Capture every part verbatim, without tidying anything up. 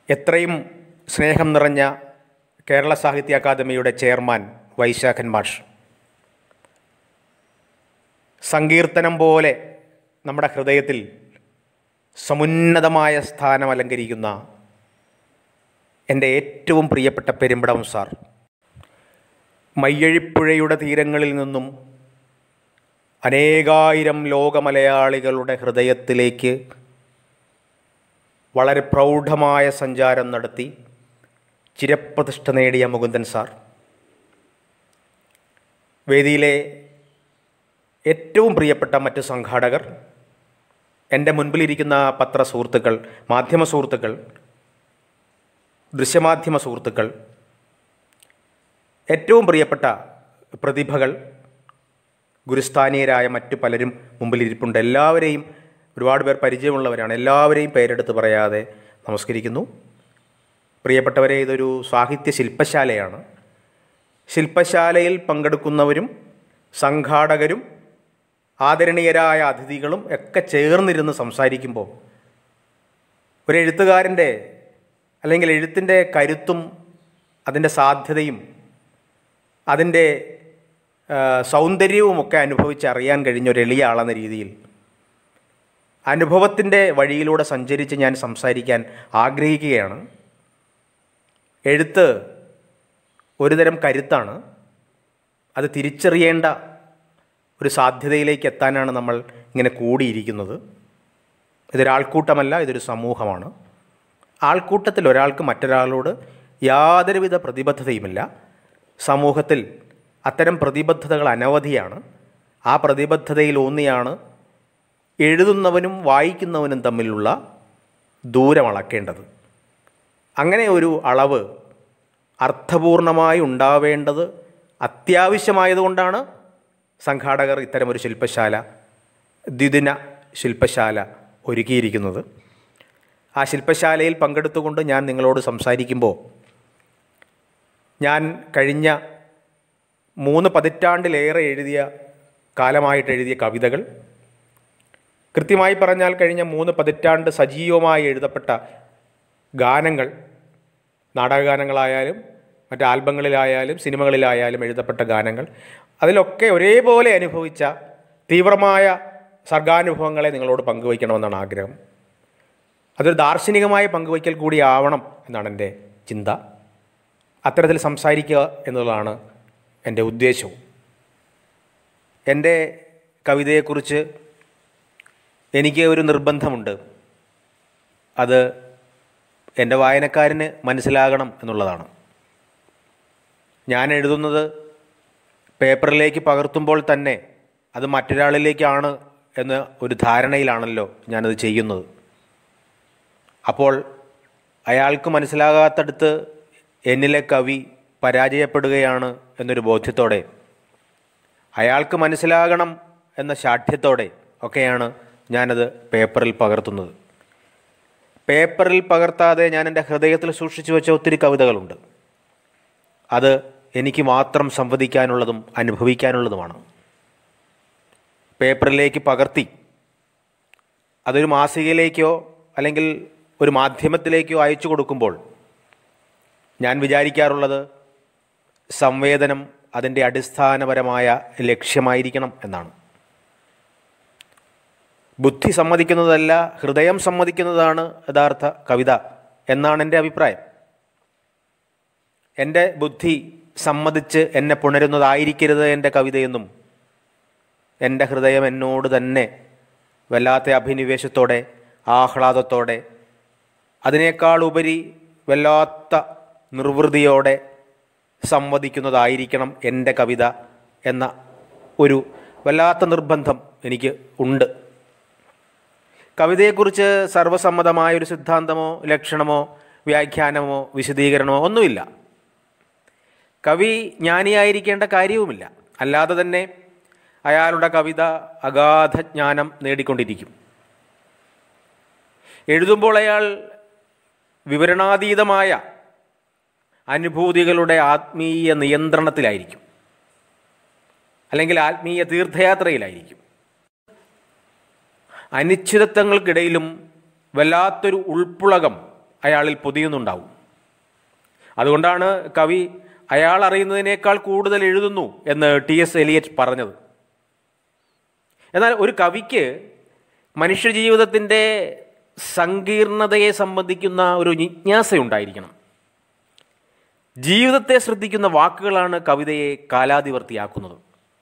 എത്രയും സ്നേഹം നിറഞ്ഞ കേരള സാഹിത്യ അക്കാദമിയുടെ ചെയർമാൻ വൈശാഖൻ മാഷ്, സങ്കീർത്തനം പോലെ നമ്മുടെ ഹൃദയത്തിൽ സമുന്നതമായ സ്ഥാനം അലങ്കരിക്കുന്ന എൻ്റെ ഏറ്റവും പ്രിയപ്പെട്ട പെരുമ്പടവം സാർ, മയ്യഴിപ്പുഴയുടെ തീരങ്ങളിൽ നിന്നും അനേകായിരം ലോകമലയാളികളുടെ ഹൃദയത്തിലേക്ക് വളരെ പ്രൗഢമായ സഞ്ചാരം നടത്തി ചിരപ്രതിഷ്ഠ നേടിയ മുകുന്ദൻ സാർ, വേദിയിലെ ഏറ്റവും പ്രിയപ്പെട്ട മറ്റ് സംഘാടകർ, എൻ്റെ മുൻപിലിരിക്കുന്ന പത്ര സുഹൃത്തുക്കൾ, മാധ്യമ സുഹൃത്തുക്കൾ, ദൃശ്യമാധ്യമ സുഹൃത്തുക്കൾ, ഏറ്റവും പ്രിയപ്പെട്ട പ്രതിഭകൾ, ഗുരുസ്ഥാനീയരായ മറ്റു പലരും മുമ്പിലിരിപ്പുണ്ട്. എല്ലാവരെയും, ഒരുപാട് പേർ പരിചയമുള്ളവരാണ്, എല്ലാവരെയും പേരെടുത്ത് പറയാതെ നമസ്കരിക്കുന്നു. പ്രിയപ്പെട്ടവരെ, ഇതൊരു സാഹിത്യ ശില്പശാലയാണ്. ശില്പശാലയിൽ പങ്കെടുക്കുന്നവരും സംഘാടകരും ആദരണീയരായ അതിഥികളും ഒക്കെ ചേർന്നിരുന്ന് സംസാരിക്കുമ്പോൾ ഒരു എഴുത്തുകാരൻ്റെ അല്ലെങ്കിൽ എഴുത്തിൻ്റെ കരുത്തും അതിൻ്റെ സാധ്യതയും അതിൻ്റെ സൗന്ദര്യവുമൊക്കെ അനുഭവിച്ചറിയാൻ കഴിഞ്ഞ ഒരു എളിയ ആളെന്ന രീതിയിൽ അനുഭവത്തിൻ്റെ വഴിയിലൂടെ സഞ്ചരിച്ച് ഞാൻ സംസാരിക്കാൻ ആഗ്രഹിക്കുകയാണ്. എഴുത്ത് ഒരുതരം കരുത്താണ്. അത് തിരിച്ചറിയേണ്ട ഒരു സാധ്യതയിലേക്ക് എത്താനാണ് നമ്മൾ ഇങ്ങനെ കൂടിയിരിക്കുന്നത്. ഇതൊരാൾക്കൂട്ടമല്ല, ഇതൊരു സമൂഹമാണ്. ആൾക്കൂട്ടത്തിൽ ഒരാൾക്ക് മറ്റൊരാളോട് യാതൊരുവിധ പ്രതിബദ്ധതയുമില്ല. സമൂഹത്തിൽ അത്തരം പ്രതിബദ്ധതകൾ അനവധിയാണ്. ആ പ്രതിബദ്ധതയിൽ ഊന്നിയാണ് എഴുതുന്നവനും വായിക്കുന്നവനും തമ്മിലുള്ള ദൂരം അളക്കേണ്ടത്. അങ്ങനെ ഒരു അളവ് അർത്ഥപൂർണമായി ഉണ്ടാവേണ്ടത് അത്യാവശ്യമായതുകൊണ്ടാണ് സംഘാടകർ ഇത്തരമൊരു ശില്പശാല, ദ്വിദിന ശില്പശാല ഒരുക്കിയിരിക്കുന്നത്. ആ ശില്പശാലയിൽ പങ്കെടുത്തുകൊണ്ട് ഞാൻ നിങ്ങളോട് സംസാരിക്കുമ്പോൾ ഞാൻ കഴിഞ്ഞ മൂന്ന് പതിറ്റാണ്ടിലേറെ എഴുതിയ കാലമായിട്ട് എഴുതിയ കവിതകൾ, കൃത്യമായി പറഞ്ഞാൽ കഴിഞ്ഞ മൂന്ന് പതിറ്റാണ്ട് സജീവമായി എഴുതപ്പെട്ട ഗാനങ്ങൾ, നാടകഗാനങ്ങളായാലും മറ്റ് ആൽബങ്ങളിലായാലും സിനിമകളിലായാലും എഴുതപ്പെട്ട ഗാനങ്ങൾ, അതിലൊക്കെ ഒരേപോലെ അനുഭവിച്ച തീവ്രമായ സർഗാനുഭവങ്ങളെ നിങ്ങളോട് പങ്കുവയ്ക്കണമെന്നാണ് ആഗ്രഹം. അതൊരു ദാർശനികമായ പങ്കുവയ്ക്കൽ കൂടി ആവണം എന്നാണ് എൻ്റെ ചിന്ത. അത്തരത്തിൽ സംസാരിക്കുക എന്നുള്ളതാണ് എൻ്റെ ഉദ്ദേശവും. എൻ്റെ കവിതയെക്കുറിച്ച് എനിക്ക് ഒരു നിർബന്ധമുണ്ട്. അത് എൻ്റെ വായനക്കാരന് മനസ്സിലാകണം എന്നുള്ളതാണ്. ഞാൻ എഴുതുന്നത് പേപ്പറിലേക്ക് പകർത്തുമ്പോൾ തന്നെ അത് മറ്റൊരാളിലേക്കാണ് എന്ന ഒരു ധാരണയിലാണല്ലോ ഞാനത് ചെയ്യുന്നത്. അപ്പോൾ അയാൾക്ക് മനസ്സിലാകാത്തടുത്ത് എന്നിലെ കവി പരാജയപ്പെടുകയാണ് എന്നൊരു ബോധ്യത്തോടെ, അയാൾക്ക് മനസ്സിലാകണം എന്ന ശാഠ്യത്തോടെ ഒക്കെയാണ് ഞാനത് പേപ്പറിൽ പകർത്തുന്നത്. പേപ്പറിൽ പകർത്താതെ ഞാൻ എൻ്റെ ഹൃദയത്തിൽ സൂക്ഷിച്ചു വെച്ച ഒത്തിരി കവിതകളുണ്ട്. അത് എനിക്ക് മാത്രം സംവദിക്കാനുള്ളതും അനുഭവിക്കാനുള്ളതുമാണ്. പേപ്പറിലേക്ക് പകർത്തി അതൊരു മാസികയിലേക്കോ അല്ലെങ്കിൽ ഒരു മാധ്യമത്തിലേക്കോ അയച്ചു കൊടുക്കുമ്പോൾ ഞാൻ വിചാരിക്കാറുള്ളത് സംവേദനം അതിൻ്റെ അടിസ്ഥാനപരമായ ലക്ഷ്യമായിരിക്കണം എന്നാണ്. ബുദ്ധി സമ്മതിക്കുന്നതല്ല, ഹൃദയം സമ്മതിക്കുന്നതാണ് യഥാർത്ഥ കവിത എന്നാണ് എൻ്റെ അഭിപ്രായം. എൻ്റെ ബുദ്ധി സമ്മതിച്ച് എന്നെ പുണരുന്നതായിരിക്കരുത് എൻ്റെ കവിതയെന്നും എൻ്റെ ഹൃദയം എന്നോട് തന്നെ വല്ലാത്ത അഭിനിവേശത്തോടെ, ആഹ്ലാദത്തോടെ, അതിനേക്കാൾ ഉപരി വല്ലാത്ത നിർവൃതിയോടെ സംവദിക്കുന്നതായിരിക്കണം എൻ്റെ കവിത എന്ന ഒരു വല്ലാത്ത നിർബന്ധം എനിക്ക് ഉണ്ട്. കവിതയെക്കുറിച്ച് സർവസമ്മതമായൊരു സിദ്ധാന്തമോ ലക്ഷണമോ വ്യാഖ്യാനമോ വിശദീകരണമോ ഒന്നുമില്ല. കവി ജ്ഞാനിയായിരിക്കേണ്ട കാര്യവുമില്ല. അല്ലാതെ തന്നെ അയാളുടെ കവിത അഗാധ ജ്ഞാനം നേടിക്കൊണ്ടിരിക്കും. എഴുതുമ്പോൾ അയാൾ വിവരണാതീതമായ അനുഭൂതികളുടെ ആത്മീയ നിയന്ത്രണത്തിലായിരിക്കും, അല്ലെങ്കിൽ ആത്മീയ തീർത്ഥയാത്രയിലായിരിക്കും. അനിശ്ചിതത്വങ്ങൾക്കിടയിലും വല്ലാത്തൊരു ഉൾപ്പുളകം അയാളിൽ പൊതിയുന്നുണ്ടാവും. അതുകൊണ്ടാണ് കവി അയാൾ അറിയുന്നതിനേക്കാൾ കൂടുതൽ എഴുതുന്നു എന്ന് ടി എസ് എലിയറ്റ് പറഞ്ഞത്. എന്നാൽ ഒരു കവിക്ക് മനുഷ്യജീവിതത്തിൻ്റെ സങ്കീർണതയെ സംബന്ധിക്കുന്ന ഒരു ജിജ്ഞാസയുണ്ടായിരിക്കണം. ജീവിതത്തെ ശ്രദ്ധിക്കുന്ന വാക്കുകളാണ് കവിതയെ കാലാതിവർത്തിയാക്കുന്നത്.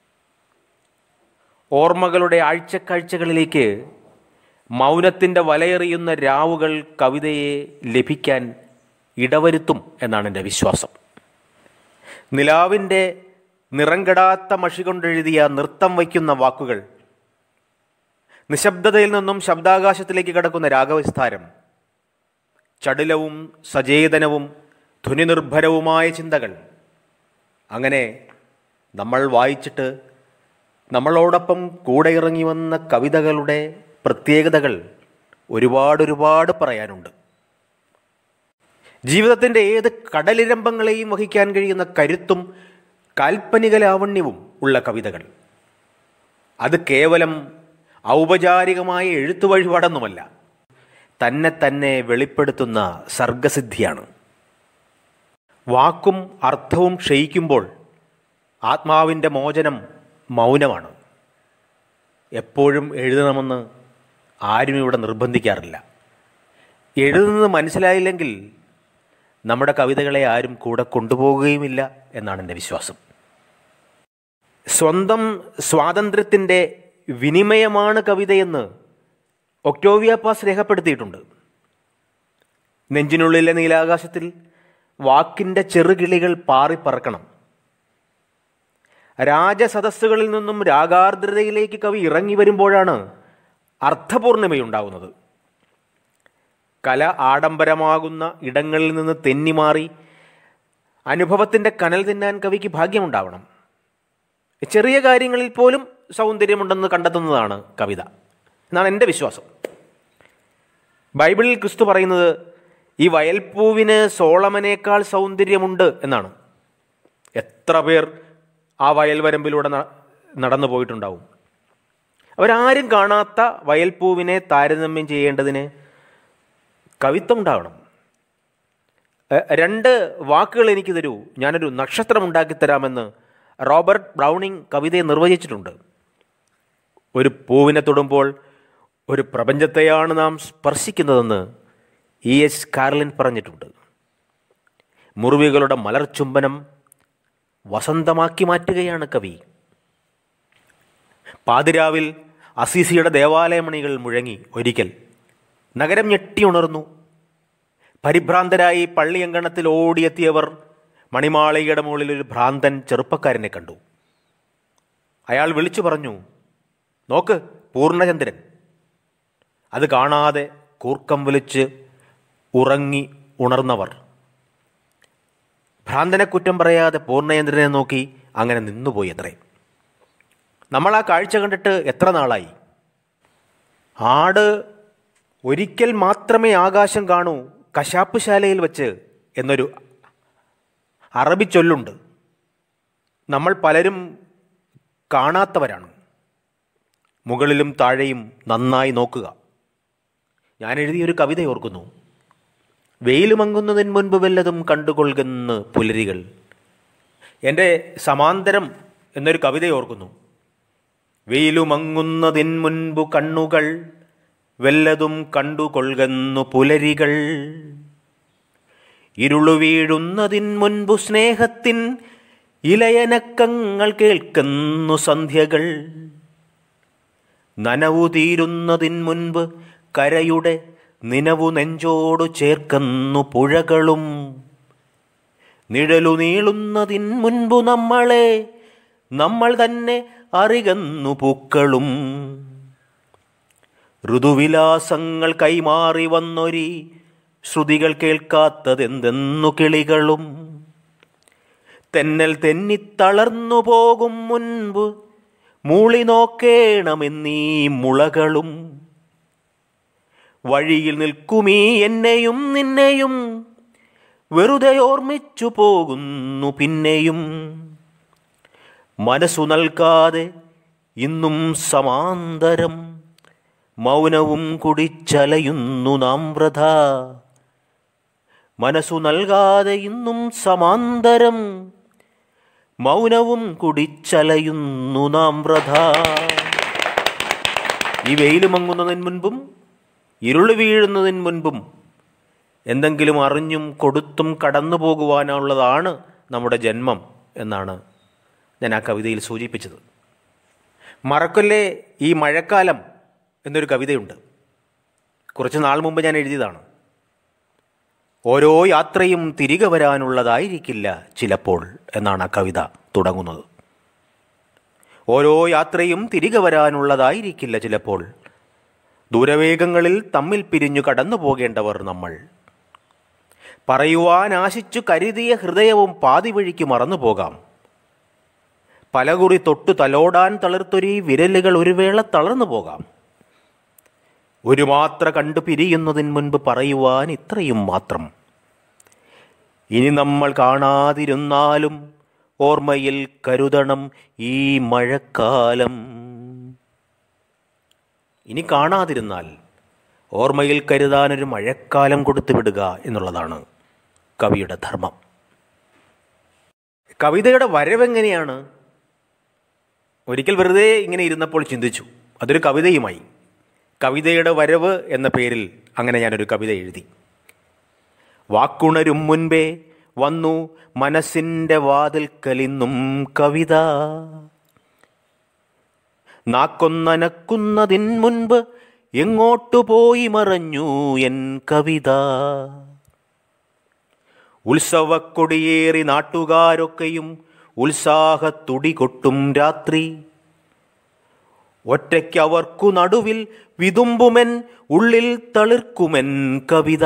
ഓർമ്മകളുടെ ആഴ്ചക്കാഴ്ചകളിലേക്ക് മൗനത്തിൻ്റെ വലയെറിയുന്ന രാവുകൾ കവിതയെ ലഭിക്കാൻ ഇടവരുത്തും എന്നാണ് എൻ്റെ വിശ്വാസം. നിലാവിൻ്റെ നിറം കെടാത്ത മഷി കൊണ്ടെഴുതിയ നൃത്തം വയ്ക്കുന്ന വാക്കുകൾ, നിശബ്ദതയിൽ നിന്നും ശബ്ദാകാശത്തിലേക്ക് കടക്കുന്ന രാഗവിസ്താരം, ചടുലവും സചേതനവും ധ്വനിനിർഭരവുമായ ചിന്തകൾ, അങ്ങനെ നമ്മൾ വായിച്ചിട്ട് നമ്മളോടൊപ്പം കൂടെ ഇറങ്ങി വന്ന കവിതകളുടെ പ്രത്യേകതകൾ ഒരുപാട് ഒരുപാട് പറയാനുണ്ട്. ജീവിതത്തിൻ്റെ ഏത് കടലിരമ്പങ്ങളെയും വഹിക്കാൻ കഴിയുന്ന കരുത്തും കാൽപ്പനിക ലാവണ്യവും ഉള്ള കവിതകൾ. അത് കേവലം ഔപചാരികമായ എഴുത്തു വഴിപാടൊന്നുമല്ല, തന്നെ തന്നെ വെളിപ്പെടുത്തുന്ന സർഗസിദ്ധിയാണ്. വാക്കും അർത്ഥവും ക്ഷയിക്കുമ്പോൾ ആത്മാവിൻ്റെ മോചനം മൗനമാണ്. എപ്പോഴും എഴുതണമെന്ന് ആരും ഇവിടെ നിർബന്ധിക്കാറില്ല. എഴുതുന്നത് മനസ്സിലായില്ലെങ്കിൽ നമ്മുടെ കവിതകളെ ആരും കൂടെ കൊണ്ടുപോകുകയുമില്ല എന്നാണ് എൻ്റെ വിശ്വാസം. സ്വന്തം സ്വാതന്ത്ര്യത്തിൻ്റെ വിനിമയമാണ് കവിതയെന്ന് ഒക്ടോവിയ പാസ് രേഖപ്പെടുത്തിയിട്ടുണ്ട്. നെഞ്ചിനുള്ളിലെ നീലാകാശത്തിൽ വാക്കിൻ്റെ ചെറുകിളികൾ പാറിപ്പറക്കണം. രാജസദസ്സുകളിൽ നിന്നും രാഗാർദ്രതയിലേക്ക് കവി ഇറങ്ങി വരുമ്പോഴാണ് അർത്ഥപൂർണിമയുണ്ടാകുന്നത്. കല ആഡംബരമാകുന്ന ഇടങ്ങളിൽ നിന്ന് തെന്നിമാറി അനുഭവത്തിൻ്റെ കനൽ തിന്നാൻ കവിക്ക് ഭാഗ്യമുണ്ടാവണം. ചെറിയ കാര്യങ്ങളിൽ പോലും സൗന്ദര്യമുണ്ടെന്ന് കണ്ടെത്തുന്നതാണ് കവിത എന്നാണ് എൻ്റെ വിശ്വാസം. ബൈബിളിൽ ക്രിസ്തു പറയുന്നത് ഈ വയൽപ്പൂവിന് സോളമനേക്കാൾ സൗന്ദര്യമുണ്ട് എന്നാണ്. എത്ര പേർ ആ വയൽ വരമ്പിലൂടെ നടന്നു പോയിട്ടുണ്ടാവും. അവരാരും കാണാത്ത വയൽപ്പൂവിനെ താരതമ്യം ചെയ്യേണ്ടതിന് കവിത്വം ഉണ്ടാവണം. രണ്ട് വാക്കുകൾ എനിക്ക് തരൂ, ഞാനൊരു നക്ഷത്രം ഉണ്ടാക്കിത്തരാമെന്ന് റോബർട്ട് ബ്രൗണിംഗ് കവിതയെ നിർവചിച്ചിട്ടുണ്ട്. ഒരു പൂവിനെ തൊടുമ്പോൾ ഒരു പ്രപഞ്ചത്തെയാണ് നാം സ്പർശിക്കുന്നതെന്ന് ഇ എസ് കാർലിൻ പറഞ്ഞിട്ടുണ്ട്. മുറിവുകളുടെ മലർചുംബനം വസന്തമാക്കി മാറ്റുകയാണ് കവി. പാതിരാവിൽ അസീസിയുടെ ദേവാലയമണികൾ മുഴങ്ങി. ഒരിക്കൽ നഗരം ഞെട്ടിയുണർന്നു. പരിഭ്രാന്തരായി പള്ളിയങ്കണത്തിൽ ഓടിയെത്തിയവർ മണിമാളികയുടെ മുകളിൽ ഒരു ഭ്രാന്തൻ ചെറുപ്പക്കാരനെ കണ്ടു. അയാൾ വിളിച്ചു പറഞ്ഞു, നോക്ക്, പൂർണ്ണചന്ദ്രൻ. അത് കാണാതെ കൂർക്കം വലിച്ച് ഉറങ്ങി ഉണർന്നവർ ഭ്രാന്തനെ കുറ്റം പറയാതെ പൂർണ്ണചന്ദ്രനെ നോക്കി അങ്ങനെ നിന്നുപോയി. അത്രേ. നമ്മൾ ആ കാഴ്ച കണ്ടിട്ട് എത്ര നാളായി? ആട് ഒരിക്കൽ മാത്രമേ ആകാശം കാണൂ കശാപ്പ് ശാലയിൽ വെച്ച് എന്നൊരു അറബി ചൊല്ലുണ്ട്. നമ്മൾ പലരും കാണാത്തവരാണ്. മുകളിലും താഴെയും നന്നായി നോക്കുക. ഞാൻ എഴുതിയൊരു കവിത ഓർക്കുന്നു. വെയിലുമങ്ങുന്നതിന് മുൻപ് വല്ലതും കണ്ടുകൊള്ളുന്ന പുലരികൾ. എൻ്റെ സമാന്തരം എന്നൊരു കവിത ഓർക്കുന്നു. വെയിലുമങ്ങുന്നതിന് മുൻപ് കണ്ണുകൾ വല്ലതും കണ്ടുകൊള്ളുന്നു പുലരികൾ. ഇരുളു വീഴുന്നതിന് മുൻപു സ്നേഹത്തിൻ ഇലയനക്കങ്ങൾ കേൾക്കുന്നു സന്ധ്യകൾ. നനവു തീരുന്നതിന് മുൻപ് കരയുടെ നിനവു നെഞ്ചോടു ചേർക്കുന്നു പുഴകളും. നിഴലു നീളുന്നതിന് മുൻപു നമ്മളെ നമ്മൾ തന്നെ അറിയുന്നു പൂക്കളും. ഋതുവിലാസങ്ങൾ കൈമാറി വന്നൊരി ശ്രുതികൾ കേൾക്കാത്തതെന്തെന്നു കിളികളും. തെന്നൽ തെന്നിത്തളർന്നു പോകും മുൻപ് മൂളി നോക്കേണമെന്നീ മുളകളും. വഴിയിൽ നിൽക്കുമീ എന്നെയും നിന്നെയും വെറുതെ ഓർമ്മിച്ചു പോകുന്നു പിന്നെയും. മനസ്സു നൽകാതെ ഇന്നും സമാന്തരം മൗനവും കുടിച്ചലയുന്നു നാം വൃഥാ. മനസ്സു നൽകാതെ ഇന്നും സമാന്തരം മൗനവും കുടിച്ചലയുന്നു നാം വ്രത. ഈ വെയിൽ മങ്ങുന്നതിന് മുൻപും ഇരുള് വീഴുന്നതിന് മുൻപും എന്തെങ്കിലും അറിഞ്ഞും കൊടുത്തും കടന്നു പോകുവാനുള്ളതാണ് നമ്മുടെ ജന്മം എന്നാണ് ഞാൻ ആ കവിതയിൽ സൂചിപ്പിച്ചത്. മറക്കൊല്ലേ ഈ മഴക്കാലം എന്നൊരു കവിതയുണ്ട്. കുറച്ച് നാൾ മുമ്പ് ഞാൻ എഴുതിയതാണ്. ഓരോ യാത്രയും തിരികെ വരാനുള്ളതായിരിക്കില്ല ചിലപ്പോൾ എന്നാണ് ആ കവിത തുടങ്ങുന്നത്. ഓരോ യാത്രയും തിരികെ വരാനുള്ളതായിരിക്കില്ല ചിലപ്പോൾ. ദൂരവേഗങ്ങളിൽ തമ്മിൽ പിരിഞ്ഞു കടന്നു പോകേണ്ടവർ നമ്മൾ. പറയുവാൻ ആശിച്ചു കരുതിയ ഹൃദയവും പാതി വഴിക്ക് മറന്നു പോകാം. പലകുറി തൊട്ടു തലോടാൻ തളിർത്തൊരീ വിരലുകൾ ഒരു വേള തളർന്നു പോകാം. ഒരു മാത്ര കണ്ടു പിരിയുന്നതിന് മുൻപ് പറയുവാൻ ഇത്രയും മാത്രം: ഇനി നമ്മൾ കാണാതിരുന്നാലും ഓർമ്മയിൽ കരുതണം ഈ മഴക്കാലം. ഇനി കാണാതിരുന്നാൽ ഓർമ്മയിൽ കരുതാനൊരു മഴക്കാലം കൊടുത്തു വിടുക എന്നുള്ളതാണ് കവിയുടെ ധർമ്മം. കവിതയുടെ വരവെങ്ങനെയാണ്? ഒരിക്കൽ വെറുതെ ഇങ്ങനെ ഇരുന്നപ്പോൾ ചിന്തിച്ചു, അതൊരു കവിതയുമായി. കവിതയുടെ വരവ് എന്ന പേരിൽ അങ്ങനെ ഞാനൊരു കവിത എഴുതി. വാക്കുണരും മുൻപേ വന്നു മനസ്സിൻ്റെ വാതിൽക്കലിന്നും കവിത. നാക്കൊന്നനക്കുന്നതിൻ മുൻപ് എങ്ങോട്ടു പോയി മറഞ്ഞു എൻ കവിത. ഉത്സവക്കൊടിയേറി നാട്ടുകാരൊക്കെയും ഉത്സാഹത്തുടി കൊട്ടും രാത്രി. ഒറ്റയ്ക്കവർക്കു നടുവിൽ വിതുമ്പുമെൻ ഉള്ളിൽ തളിർക്കുമെൻ കവിത.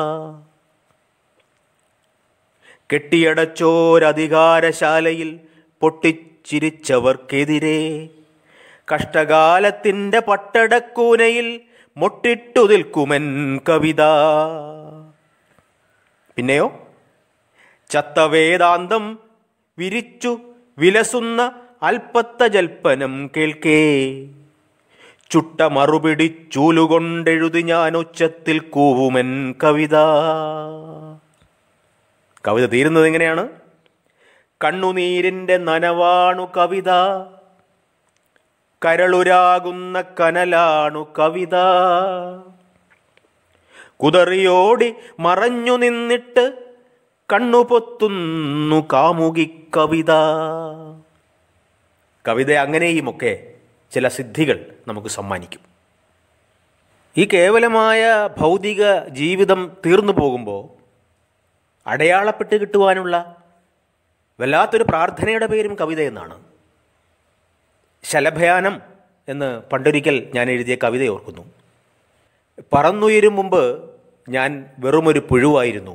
കെട്ടിയടച്ചോരധികാരശാലയിൽ പൊട്ടിച്ചിരിച്ചവർക്കെതിരെ കഷ്ടകാലത്തിൻ്റെ പട്ടടക്കൂനയിൽ മൊട്ടിട്ടു നിൽക്കുമെൻ കവിത. പിന്നെയോ ചത്ത വേദാന്തം വിരിച്ചു വിലസുന്ന അൽപ്പത്ത ജൽപ്പനം കേൾക്കേ ചുട്ട മറുപിടി ചൂലുകൊണ്ടെഴുതി ഞാൻ ഉച്ചത്തിൽ കൂവുമെൻ കവിത. കവിത തീരുന്നത് എങ്ങനെയാണ്? കണ്ണുനീരിൻ്റെ നനവാണു കവിത, കരളുരാകുന്ന കനലാണു കവിത. കുതറിയോടി മറഞ്ഞു നിന്നിട്ട് കണ്ണുപൊത്തുന്നു കാമുകി കവിത. കവിത അങ്ങനെയുമൊക്കെ ചില സിദ്ധികൾ നമുക്ക് സമ്മാനിക്കും. ഈ കേവലമായ ഭൗതിക ജീവിതം തീർന്നു പോകുമ്പോൾ അടയാളപ്പെട്ട് കിട്ടുവാനുള്ള വല്ലാത്തൊരു പ്രാർത്ഥനയുടെ പേരും കവിത എന്നാണ്. ശലഭയാനം എന്ന് പണ്ടൊരിക്കൽ ഞാൻ എഴുതിയ കവിത ഓർക്കുന്നു. പറന്നുയരും മുമ്പ് ഞാൻ വെറുമൊരു പുഴുവായിരുന്നു.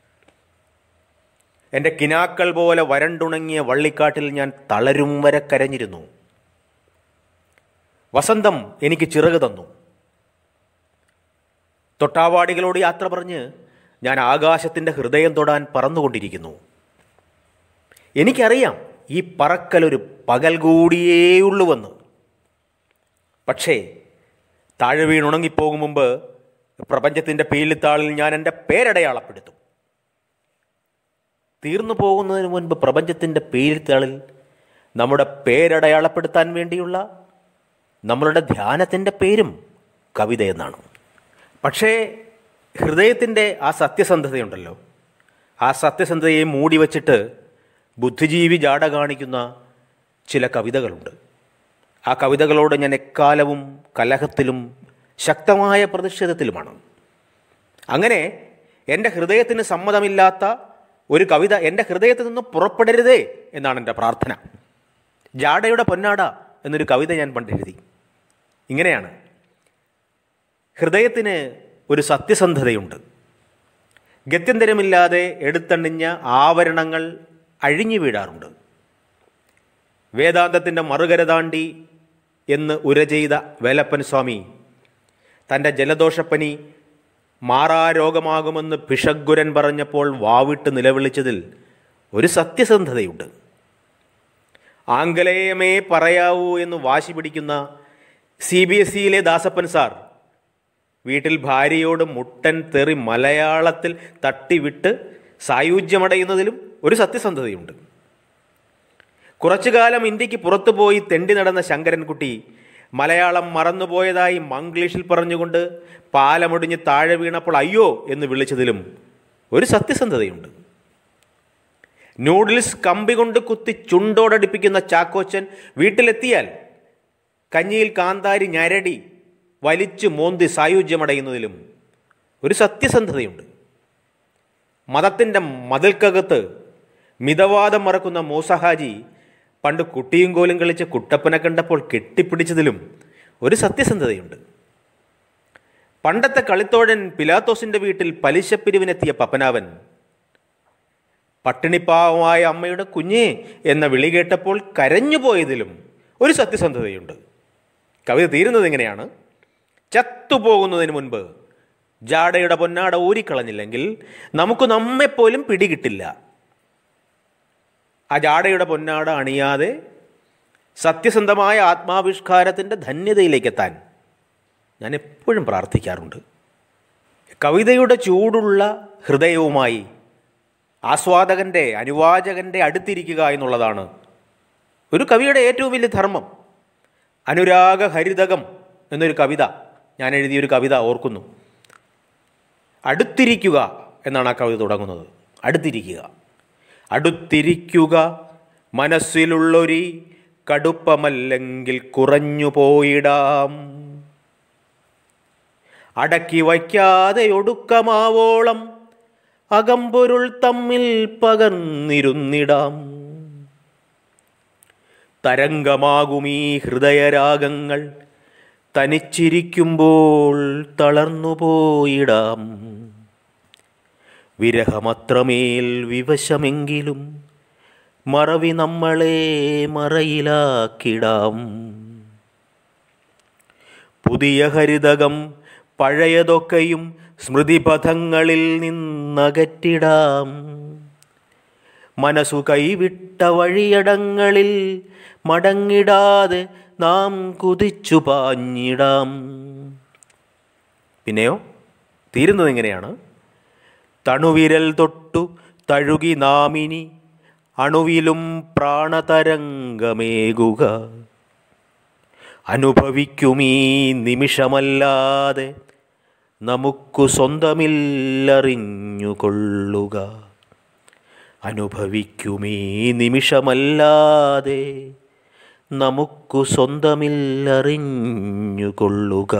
എൻ്റെ കിനാക്കൾ പോലെ വരണ്ടുണങ്ങിയ വള്ളിക്കാട്ടിൽ ഞാൻ തളരും വരെ കരഞ്ഞിരുന്നു. വസന്തം എനിക്ക് ചിറക് തന്നു. തൊട്ടാവാടികളോട് യാത്ര പറഞ്ഞ് ഞാൻ ആകാശത്തിൻ്റെ ഹൃദയം തൊടാൻ പറന്നുകൊണ്ടിരിക്കുന്നു. എനിക്കറിയാം ഈ പറക്കലൊരു പകൽ കൂടിയേ ഉള്ളുവെന്ന്. പക്ഷേ താഴെ വീണുണങ്ങിപ്പോകും മുമ്പ് പ്രപഞ്ചത്തിൻ്റെ പീലിത്താളിൽ ഞാൻ എൻ്റെ പേരടയാളപ്പെടുത്തും. തീർന്നു പോകുന്നതിന് മുൻപ് പ്രപഞ്ചത്തിൻ്റെ പീലിത്താളിൽ നമ്മുടെ പേരടയാളപ്പെടുത്താൻ വേണ്ടിയുള്ള നമ്മളുടെ ധ്യാനത്തിൻ്റെ പേരും കവിത എന്നാണ്. പക്ഷേ ഹൃദയത്തിൻ്റെ ആ സത്യസന്ധതയുണ്ടല്ലോ, ആ സത്യസന്ധതയെ മൂടി വച്ചിട്ട് ബുദ്ധിജീവി ജാട കാണിക്കുന്ന ചില കവിതകളുണ്ട്. ആ കവിതകളോട് ഞാൻ എക്കാലവും കലഹത്തിലും ശക്തമായ പ്രതിഷേധത്തിലുമാണ്. അങ്ങനെ എൻ്റെ ഹൃദയത്തിന് സമ്മതമില്ലാത്ത ഒരു കവിത എൻ്റെ ഹൃദയത്തിൽ നിന്ന് പുറപ്പെടരുതേ എന്നാണ് എൻ്റെ പ്രാർത്ഥന. ജാടയുടെ പൊന്നാട എന്നൊരു കവിത ഞാൻ പണ്ടെഴുതി. ഇങ്ങനെയാണ്: ഹൃദയത്തിന് ഒരു സത്യസന്ധതയുണ്ട്. ഗത്യന്തരമില്ലാതെ എടുത്തണിഞ്ഞ ആവരണങ്ങൾ അഴിഞ്ഞു വീഴാറുണ്ട്. വേദാന്തത്തിൻ്റെ മറുകര താണ്ടി എന്ന് ഉര ചെയ്ത വേലപ്പൻ സ്വാമി തൻ്റെ ജലദോഷപ്പനി മാറാരോഗമാകുമെന്ന് ഭിഷഗ്വരൻ പറഞ്ഞപ്പോൾ വാവിട്ട് നിലവിളിച്ചതിൽ ഒരു സത്യസന്ധതയുണ്ട്. ആംഗലേയമേ പറയാവൂ എന്ന് വാശി പിടിക്കുന്ന സി ബി എസ് ഇയിലെ ദാസപ്പൻ സാർ വീട്ടിൽ ഭാര്യയോട് മുട്ടൻ തെറി മലയാളത്തിൽ തട്ടിവിട്ട് സായുജ്യമടയുന്നതിലും ഒരു സത്യസന്ധതയുണ്ട്. കുറച്ചു കാലം ഇന്ത്യക്ക് പുറത്തുപോയി തെണ്ടി നടന്ന ശങ്കരൻകുട്ടി മലയാളം മറന്നുപോയതായി മംഗ്ലീഷിൽ പറഞ്ഞുകൊണ്ട് പാലമൊടിഞ്ഞ് താഴെ വീണപ്പോൾ അയ്യോ എന്ന് വിളിച്ചതിലും ഒരു സത്യസന്ധതയുണ്ട്. നൂഡിൽസ് കമ്പി കൊണ്ട് കുത്തി ചുണ്ടോടടിപ്പിക്കുന്ന ചാക്കോച്ചൻ വീട്ടിലെത്തിയാൽ കഞ്ഞിയിൽ കാന്താരി ഞരടി വലിച്ചു മോന്തി സായുജ്യമടയുന്നതിലും ഒരു സത്യസന്ധതയുണ്ട്. മതത്തിൻ്റെ മതിൽക്കകത്ത് മിതവാദം മറക്കുന്ന മൂസഹാജി പണ്ട് കുട്ടിയും കോലും കളിച്ച് കുട്ടപ്പനെ കണ്ടപ്പോൾ കെട്ടിപ്പിടിച്ചതിലും ഒരു സത്യസന്ധതയുണ്ട്. പണ്ടത്തെ കളിത്തോഴൻ പിലാത്തോസിൻ്റെ വീട്ടിൽ പലിശപ്പിരിവിനെത്തിയ പപ്പനാവൻ പട്ടിണിപ്പാവമായ അമ്മയുടെ കുഞ്ഞേ എന്ന വിളി കേട്ടപ്പോൾ കരഞ്ഞുപോയതിലും ഒരു സത്യസന്ധതയുണ്ട്. കവിത തീരുന്നത് എങ്ങനെയാണ്? ചത്തുപോകുന്നതിന് മുൻപ് ജാടയുടെ പൊന്നാട ഊരിക്കളഞ്ഞില്ലെങ്കിൽ നമുക്ക് നമ്മെപ്പോലും പിടികിട്ടില്ല. ആ ജാടയുടെ പൊന്നാട അണിയാതെ സത്യസന്ധമായ ആത്മാവിഷ്കാരത്തിൻ്റെ ധന്യതയിലേക്കെത്താൻ ഞാൻ എപ്പോഴും പ്രാർത്ഥിക്കാറുണ്ട്. കവിതയുടെ ചൂടുള്ള ഹൃദയവുമായി ആസ്വാദകൻ്റെ അനുവാചകൻ്റെ അടുത്തിരിക്കുക എന്നുള്ളതാണ് ഒരു കവിയുടെ ഏറ്റവും വലിയ ധർമ്മം. അനുരാഗ ഹരിതകം എന്നൊരു കവിത ഞാൻ എഴുതിയൊരു കവിത ഓർക്കുന്നു. അടുത്തിരിക്കുക എന്നാണ് ആ കവിത തുടങ്ങുന്നത്. അടുത്തിരിക്കുക അടുത്തിരിക്കുക മനസ്സിലുള്ളൊരി കടുപ്പമല്ലെങ്കിൽ കുറഞ്ഞു പോയിടാം. അടക്കി വയ്ക്കാതെ ഒടുക്കമാവോളം അകമ്പൊരുൾ തമ്മിൽ പകർന്നിരുന്നിടാം. തരംഗമാകുമീ ഹൃദയരാഗങ്ങൾ തനിച്ചിരിക്കുമ്പോൾ തളർന്നുപോയിടാം. വിരഹമത്രമേൽ വിവശമെങ്കിലും മറവി നമ്മളെ മറയിലാക്കിടാം. പുതിയ ഹരിതകം പഴയതൊക്കെയും സ്മൃതിപഥങ്ങളിൽ നിന്നകറ്റിടാം. മനസ്സു കൈവിട്ട വഴിയടങ്ങളിൽ മടങ്ങിടാതെ നാം കുതിച്ചു പാഞ്ഞിടാം. പിന്നെയോ തീരുന്നത് എങ്ങനെയാണ്? തണുവിരൽ തൊട്ടു തഴുകി നാമിനി അണുവിലും പ്രാണതരംഗമേകുക. അനുഭവിക്കുമീ നിമിഷമല്ലാതെ നമുക്കു സ്വന്തമില്ലറിഞ്ഞുകൊള്ളുക. അനുഭവിക്കുമീ നിമിഷമല്ലാതെ നമുക്കു സ്വന്തമില്ലറിഞ്ഞുകൊള്ളുക.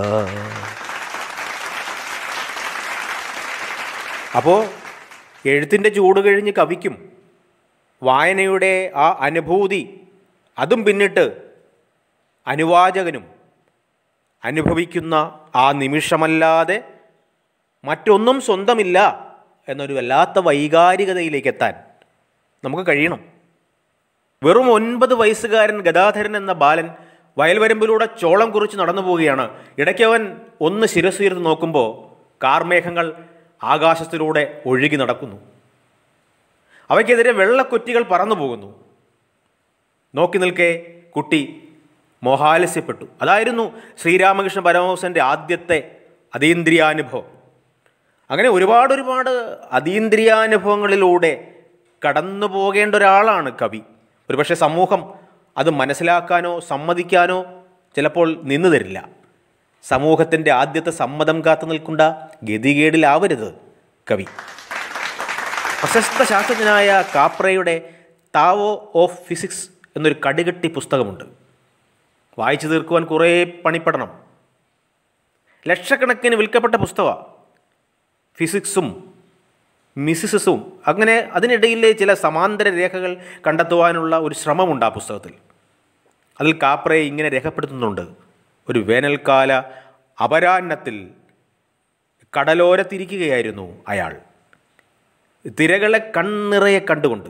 അപ്പോൾ എഴുത്തിൻ്റെ ചൂട് കഴിഞ്ഞ് കവിക്കും വായനയുടെ ആ അനുഭൂതി അതും പിന്നിട്ട് അനുവാചകനും അനുഭവിക്കുന്ന ആ നിമിഷമല്ലാതെ മറ്റൊന്നും സ്വന്തമില്ല എന്നൊരു വല്ലാത്ത വൈകാരികതയിലേക്ക് എത്താൻ നമുക്ക് കഴിയണം. വെറും ഒൻപത് വയസ്സുകാരൻ ഗദാധരൻ എന്ന ബാലൻ വയൽവരമ്പിലൂടെ ചോളം കുറിച്ച് നടന്നു പോവുകയാണ്. ഇടയ്ക്കവൻ ഒന്ന് ശിരസുയർത്ത് നോക്കുമ്പോൾ കാർമേഘങ്ങൾ ആകാശത്തിലൂടെ ഒഴുകി നടക്കുന്നു. അവയ്ക്കെതിരെ വെള്ളക്കൊറ്റികൾ പറന്നു പോകുന്നു. നോക്കി നിൽക്കെ കുട്ടി മോഹാലസ്യപ്പെട്ടു. അതായിരുന്നു ശ്രീരാമകൃഷ്ണ പരമഹംസൻ്റെ ആദ്യത്തെ അതീന്ദ്രിയാനുഭവം. അങ്ങനെ ഒരുപാട് ഒരുപാട് അതീന്ദ്രിയാനുഭവങ്ങളിലൂടെ കടന്നു പോകേണ്ട ഒരാളാണ് കവി. ഒരുപക്ഷെ സമൂഹം അത് മനസ്സിലാക്കാനോ സമ്മതിക്കാനോ ചിലപ്പോൾ നിന്നു തരില്ല. സമൂഹത്തിൻ്റെ ആദ്യത്തെ സമ്മതം കാത്തു നിൽക്കേണ്ട ഗതികേടിലാവരുത് കവി. പ്രശസ്ത ശാസ്ത്രജ്ഞനായ കാപ്രയുടെ താവോ ഓഫ് ഫിസിക്സ് എന്നൊരു കടുകട്ടി പുസ്തകമുണ്ട്. വായിച്ചു തീർക്കുവാൻ കുറേ പണിപ്പെടണം. ലക്ഷക്കണക്കിന് വിൽക്കപ്പെട്ട പുസ്തകമാണ്. ഫിസിക്സും മിസിസിസും അങ്ങനെ അതിനിടയിലെ ചില സമാന്തര രേഖകൾ കണ്ടെത്തുവാനുള്ള ഒരു ശ്രമമുണ്ട് ആ പുസ്തകത്തിൽ. അതിൽ കാപ്രയെ ഇങ്ങനെ രേഖപ്പെടുത്തുന്നുണ്ട്. ഒരു വേനൽക്കാല അപരാഹ്നത്തിൽ കടലോരത്തിരിക്കുകയായിരുന്നു അയാൾ. തിരകളെ കണ്ണിറയെ കണ്ടുകൊണ്ട്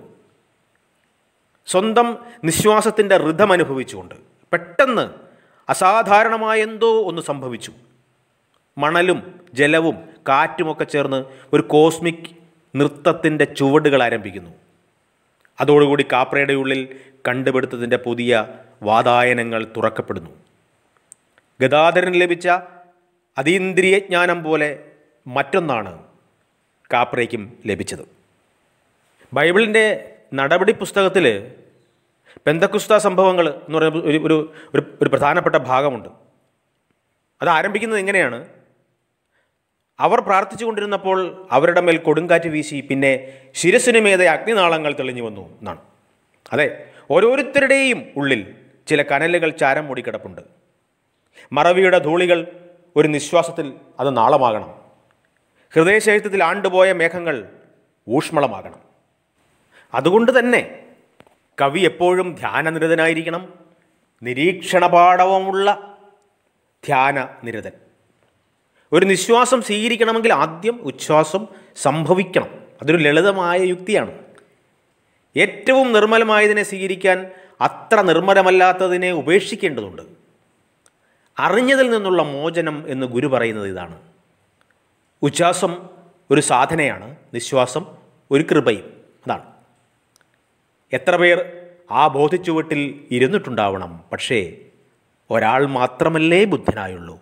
സ്വന്തം നിശ്വാസത്തിൻ്റെ ഋതം അനുഭവിച്ചുകൊണ്ട് പെട്ടെന്ന് അസാധാരണമായ എന്തോ ഒന്ന് സംഭവിച്ചു. മണലും ജലവും കാറ്റുമൊക്കെ ചേർന്ന് ഒരു കോസ്മിക് നൃത്തത്തിൻ്റെ ചുവടുകൾ ആരംഭിക്കുന്നു. അതോടുകൂടി കാപ്രയുടെ ഉള്ളിൽ കണ്ടുപിടുത്തത്തിൻ്റെ പുതിയ വാതായനങ്ങൾ തുറക്കപ്പെടുന്നു. ഗദാധരന് ലഭിച്ച അതീന്ദ്രിയ ജ്ഞാനം പോലെ മറ്റൊന്നാണ് കാപ്രയ്ക്കും ലഭിച്ചത്. ബൈബിളിൻ്റെ നടപടി പുസ്തകത്തിൽ പെന്തക്കുസ്ത സംഭവങ്ങൾ എന്ന് പറയുന്ന ഒരു ഒരു ഒരു പ്രധാനപ്പെട്ട ഭാഗമുണ്ട്. അത് ആരംഭിക്കുന്നത് എങ്ങനെയാണ്? അവർ പ്രാർത്ഥിച്ചു കൊണ്ടിരുന്നപ്പോൾ അവരുടെ മേൽ കൊടുങ്കാറ്റ് വീശി, പിന്നെ ശിരസിനു മീതെ അഗ്നിനാളങ്ങൾ തെളിഞ്ഞു വന്നു എന്നാണ്. അതെ, ഓരോരുത്തരുടെയും ഉള്ളിൽ ചില കനലുകൾ ചാരം മൂടിക്കിടപ്പുണ്ട്. മറവിയുടെ ധൂളികൾ ഒരു നിശ്വാസത്തിൽ അത് നാളമാകണം. ഹൃദയശൈത്യത്തിൽ ആണ്ടുപോയ മേഘങ്ങൾ ഊഷ്മളമാകണം. അതുകൊണ്ട് തന്നെ കവി എപ്പോഴും ധ്യാനനിരതനായിരിക്കണം, നിരീക്ഷണപാടവമുള്ള ധ്യാനനിരതൻ. ഒരു നിശ്വാസം സ്വീകരിക്കണമെങ്കിൽ ആദ്യം ഉച്ഛ്വാസം സംഭവിക്കണം. അതൊരു ലളിതമായ യുക്തിയാണ്. ഏറ്റവും നിർമ്മലമായതിനെ സ്വീകരിക്കാൻ അത്ര നിർമ്മലമല്ലാത്തതിനെ ഉപേക്ഷിക്കേണ്ടതുണ്ട്. അറിഞ്ഞതിൽ നിന്നുള്ള മോചനം എന്ന് ഗുരു പറയുന്നത് ഇതാണ്. ഉച്ഛ്വാസം ഒരു സാധനയാണ്, നിശ്വാസം ഒരു കൃപയും. അതാണ്. എത്ര പേർ ആ ബോധിച്ചുവട്ടിൽ ഇരുന്നിട്ടുണ്ടാവണം. പക്ഷേ ഒരാൾ മാത്രമല്ലേ ബുദ്ധനായുള്ളൂ.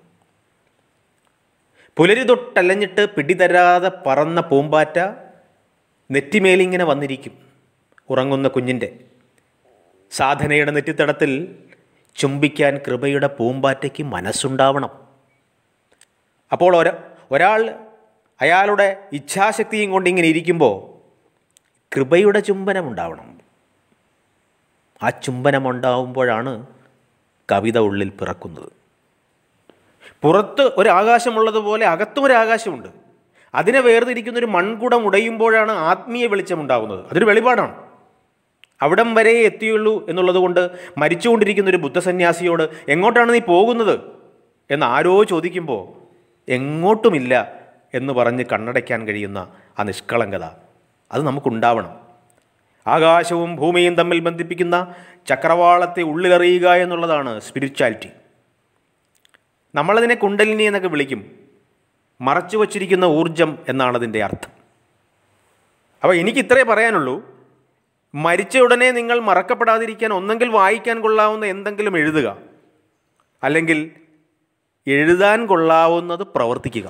പുലരി തൊട്ടലഞ്ഞിട്ട് പിടിതരാതെ പറന്ന പൂമ്പാറ്റ നെറ്റിമേലിങ്ങനെ വന്നിരിക്കും ഉറങ്ങുന്ന കുഞ്ഞിൻ്റെ. സാധനയുടെ നെറ്റിത്തടത്തിൽ ചുംബിക്കാൻ കൃപയുടെ പൂമ്പാറ്റയ്ക്ക് മനസ്സുണ്ടാവണം. അപ്പോൾ ഒര ഒരാൾ അയാളുടെ ഇച്ഛാശക്തിയും കൊണ്ട് ഇങ്ങനെ ഇരിക്കുമ്പോൾ കൃപയുടെ ചുംബനമുണ്ടാവണം. ആ ചുംബനമുണ്ടാവുമ്പോഴാണ് കവിത ഉള്ളിൽ പിറക്കുന്നത്. പുറത്ത് ഒരാകാശമുള്ളതുപോലെ അകത്തും ഒരാകാശമുണ്ട്. അതിനെ വേർതിരിക്കുന്നൊരു മൺകുടം ഉടയുമ്പോഴാണ് ആത്മീയ വെളിച്ചമുണ്ടാകുന്നത്. അതൊരു വെളിപാടാണ്. അവിടം വരെ എത്തിയുള്ളൂ എന്നുള്ളത് കൊണ്ട് മരിച്ചുകൊണ്ടിരിക്കുന്ന ഒരു ബുദ്ധസന്യാസിയോട് എങ്ങോട്ടാണ് നീ പോകുന്നത് എന്ന് ആരോ ചോദിക്കുമ്പോൾ എങ്ങോട്ടുമില്ല എന്ന് പറഞ്ഞ് കണ്ണടയ്ക്കാൻ കഴിയുന്ന ആ നിഷ്കളങ്കത അത് നമുക്കുണ്ടാവണം. ആകാശവും ഭൂമിയും തമ്മിൽ ബന്ധിപ്പിക്കുന്ന ചക്രവാളത്തെ ഉള്ളിലറിയുക എന്നുള്ളതാണ് സ്പിരിച്വാലിറ്റി. നമ്മളതിനെ കുണ്ടലിനി എന്നൊക്കെ വിളിക്കും. മറച്ചു വച്ചിരിക്കുന്ന ഊർജം എന്നാണ് അതിൻ്റെ അർത്ഥം. അപ്പോൾ എനിക്ക് ഇത്രേ പറയാനുള്ളൂ. മരിച്ച ഉടനെ നിങ്ങൾ മറക്കപ്പെടാതിരിക്കാൻ ഒന്നെങ്കിൽ വായിക്കാൻ കൊള്ളാവുന്ന എന്തെങ്കിലും എഴുതുക, അല്ലെങ്കിൽ എഴുതാൻ കൊള്ളാവുന്നത് പ്രവർത്തിക്കുക.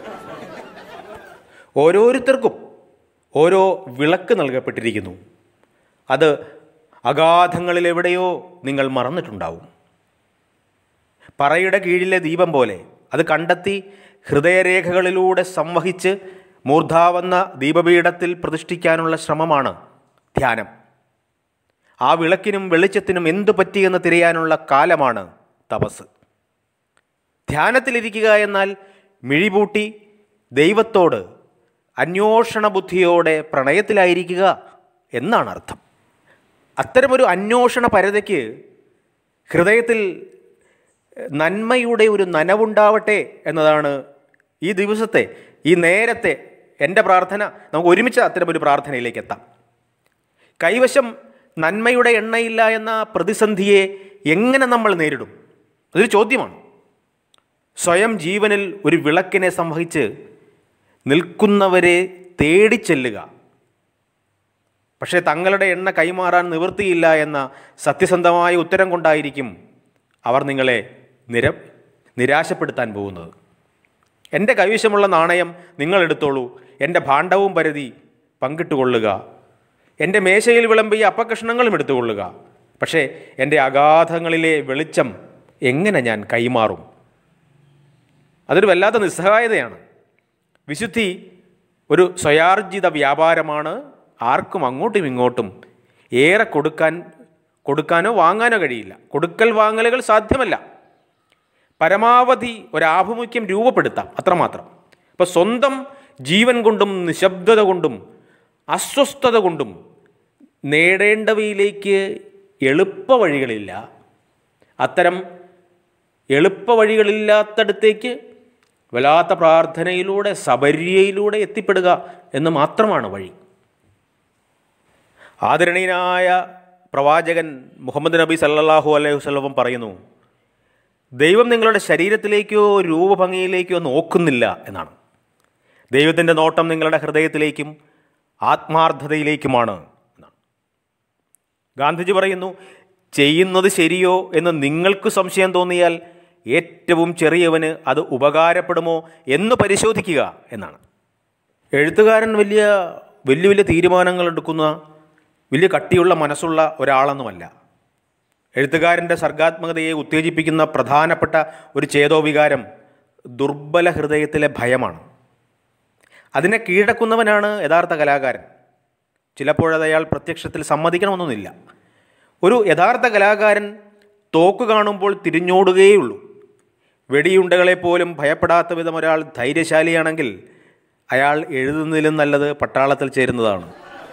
ഓരോരുത്തർക്കും ഓരോ വിളക്ക് നൽകപ്പെട്ടിരിക്കുന്നു. അത് അഗാധങ്ങളിൽ എവിടെയോ നിങ്ങൾ മറന്നിട്ടുണ്ടാവും. പറയുടെ കീഴിലെ ദീപം പോലെ അത് കണ്ടെത്തി ഹൃദയരേഖകളിലൂടെ സംവഹിച്ച് മൂർധാവന്ന ദീപപീഠത്തിൽ പ്രതിഷ്ഠിക്കാനുള്ള ശ്രമമാണ് ധ്യാനം. ആ വിളക്കിനും വെളിച്ചത്തിനും എന്തു പറ്റിയെന്ന് തിരയാനുള്ള കാലമാണ് തപസ്. ധ്യാനത്തിലിരിക്കുക എന്നാൽ മിഴിപൂട്ടി ദൈവത്തോട് അന്വേഷണ ബുദ്ധിയോടെ പ്രണയത്തിലായിരിക്കുക എന്നാണ് അർത്ഥം. അത്തരമൊരു അന്വേഷണ പരതയ്ക്ക് ഹൃദയത്തിൽ നന്മയുടെ ഒരു നനവുണ്ടാവട്ടെ എന്നതാണ് ഈ ദിവസത്തെ, ഈ നേരത്തെ എൻ്റെ പ്രാർത്ഥന. നമുക്ക് ഒരുമിച്ച് അത്തരമൊരു പ്രാർത്ഥനയിലേക്ക് എത്താം. കൈവശം നന്മയുടെ എണ്ണയില്ല എന്ന പ്രതിസന്ധിയെ എങ്ങനെ നമ്മൾ നേരിടും? അതൊരു ചോദ്യമാണ്. സ്വയം ജീവനിൽ ഒരു വിളക്കിനെ സംവഹിച്ച് നിൽക്കുന്നവരെ തേടിച്ചെല്ലുക. പക്ഷേ തങ്ങളുടെ എണ്ണ കൈമാറാൻ നിവൃത്തിയില്ല എന്ന സത്യസന്ധമായ ഉത്തരം കൊണ്ടായിരിക്കും അവർ നിങ്ങളെ നിര നിരാശപ്പെടുത്താൻ പോകുന്നത്. എൻ്റെ കൈവശമുള്ള നാണയം നിങ്ങളെടുത്തോളൂ, എൻ്റെ ഭാണ്ഡവും പരിധി പങ്കിട്ടുകൊള്ളുക, എൻ്റെ മേശയിൽ വിളമ്പിയ അപ്പകഷ്ണങ്ങളും എടുത്തുകൊള്ളുക. പക്ഷേ എൻ്റെ അഗാധങ്ങളിലെ വെളിച്ചം എങ്ങനെ ഞാൻ കൈമാറും? അതൊരു വല്ലാത്ത നിസ്സഹായതയാണ്. വിശുദ്ധി ഒരു സ്വയാർജിത വ്യാപാരമാണ്. ആർക്കും അങ്ങോട്ടും ഇങ്ങോട്ടും ഏറെ കൊടുക്കാൻ കൊടുക്കാനോ വാങ്ങാനോ കഴിയില്ല. കൊടുക്കൽ വാങ്ങലുകൾ സാധ്യമല്ല. പരമാവധി ഒരാഭിമുഖ്യം രൂപപ്പെടുത്താം, അത്രമാത്രം. ഇപ്പോൾ സ്വന്തം ജീവൻ കൊണ്ടും നിശബ്ദത കൊണ്ടും അസ്വസ്ഥത കൊണ്ടും നേടേണ്ടവയിലേക്ക് എളുപ്പ വഴികളില്ല. അത്തരം എളുപ്പ വഴികളില്ലാത്തടത്തേക്ക് വല്ലാത്ത പ്രാർത്ഥനയിലൂടെ സബര്യയിലൂടെ എത്തിപ്പെടുക എന്ന് മാത്രമാണ് വഴി. ആദരണീയനായ പ്രവാചകൻ മുഹമ്മദ് നബി സല്ലല്ലാഹു അലൈഹി വസല്ലം പറയുന്നു, ദൈവം നിങ്ങളുടെ ശരീരത്തിലേക്കോ രൂപഭംഗിയിലേക്കോ നോക്കുന്നില്ല എന്നാണ്. ദൈവത്തിൻ്റെ നോട്ടം നിങ്ങളുടെ ഹൃദയത്തിലേക്കും ആത്മാർത്ഥതയിലേക്കുമാണ് എന്നാണ്. ഗാന്ധിജി പറയുന്നു, ചെയ്യുന്നത് ശരിയോ എന്ന് നിങ്ങൾക്ക് സംശയം തോന്നിയാൽ ഏറ്റവും ചെറിയവന് അത് ഉപകാരപ്പെടുമോ എന്ന് പരിശോധിക്കുക എന്നാണ്. എഴുത്തുകാരൻ വലിയ വലിയ വലിയ തീരുമാനങ്ങൾ എടുക്കുന്ന വലിയ കട്ടിയുള്ള മനസ്സുള്ള ഒരാളൊന്നുമല്ല. എഴുത്തുകാരൻ്റെ സർഗാത്മകതയെ ഉത്തേജിപ്പിക്കുന്ന പ്രധാനപ്പെട്ട ഒരു ചേതോവികാരം ദുർബല ഹൃദയത്തിലെ ഭയമാണ്. അതിനെ കീഴടക്കുന്നവനാണ് യഥാർത്ഥ കലാകാരൻ. ചിലപ്പോഴത് അയാൾ പ്രത്യക്ഷത്തിൽ സമ്മതിക്കണമെന്നൊന്നുമില്ല. ഒരു യഥാർത്ഥ കലാകാരൻ തോക്ക് കാണുമ്പോൾ തിരിഞ്ഞോടുകയുള്ളൂ. വെടിയുണ്ടകളെപ്പോലും ഭയപ്പെടാത്ത വിധം ഒരാൾ ധൈര്യശാലിയാണെങ്കിൽ അയാൾ എഴുതുന്നതിലും നല്ലത് പട്ടാളത്തിൽ ചേരുന്നതാണ്,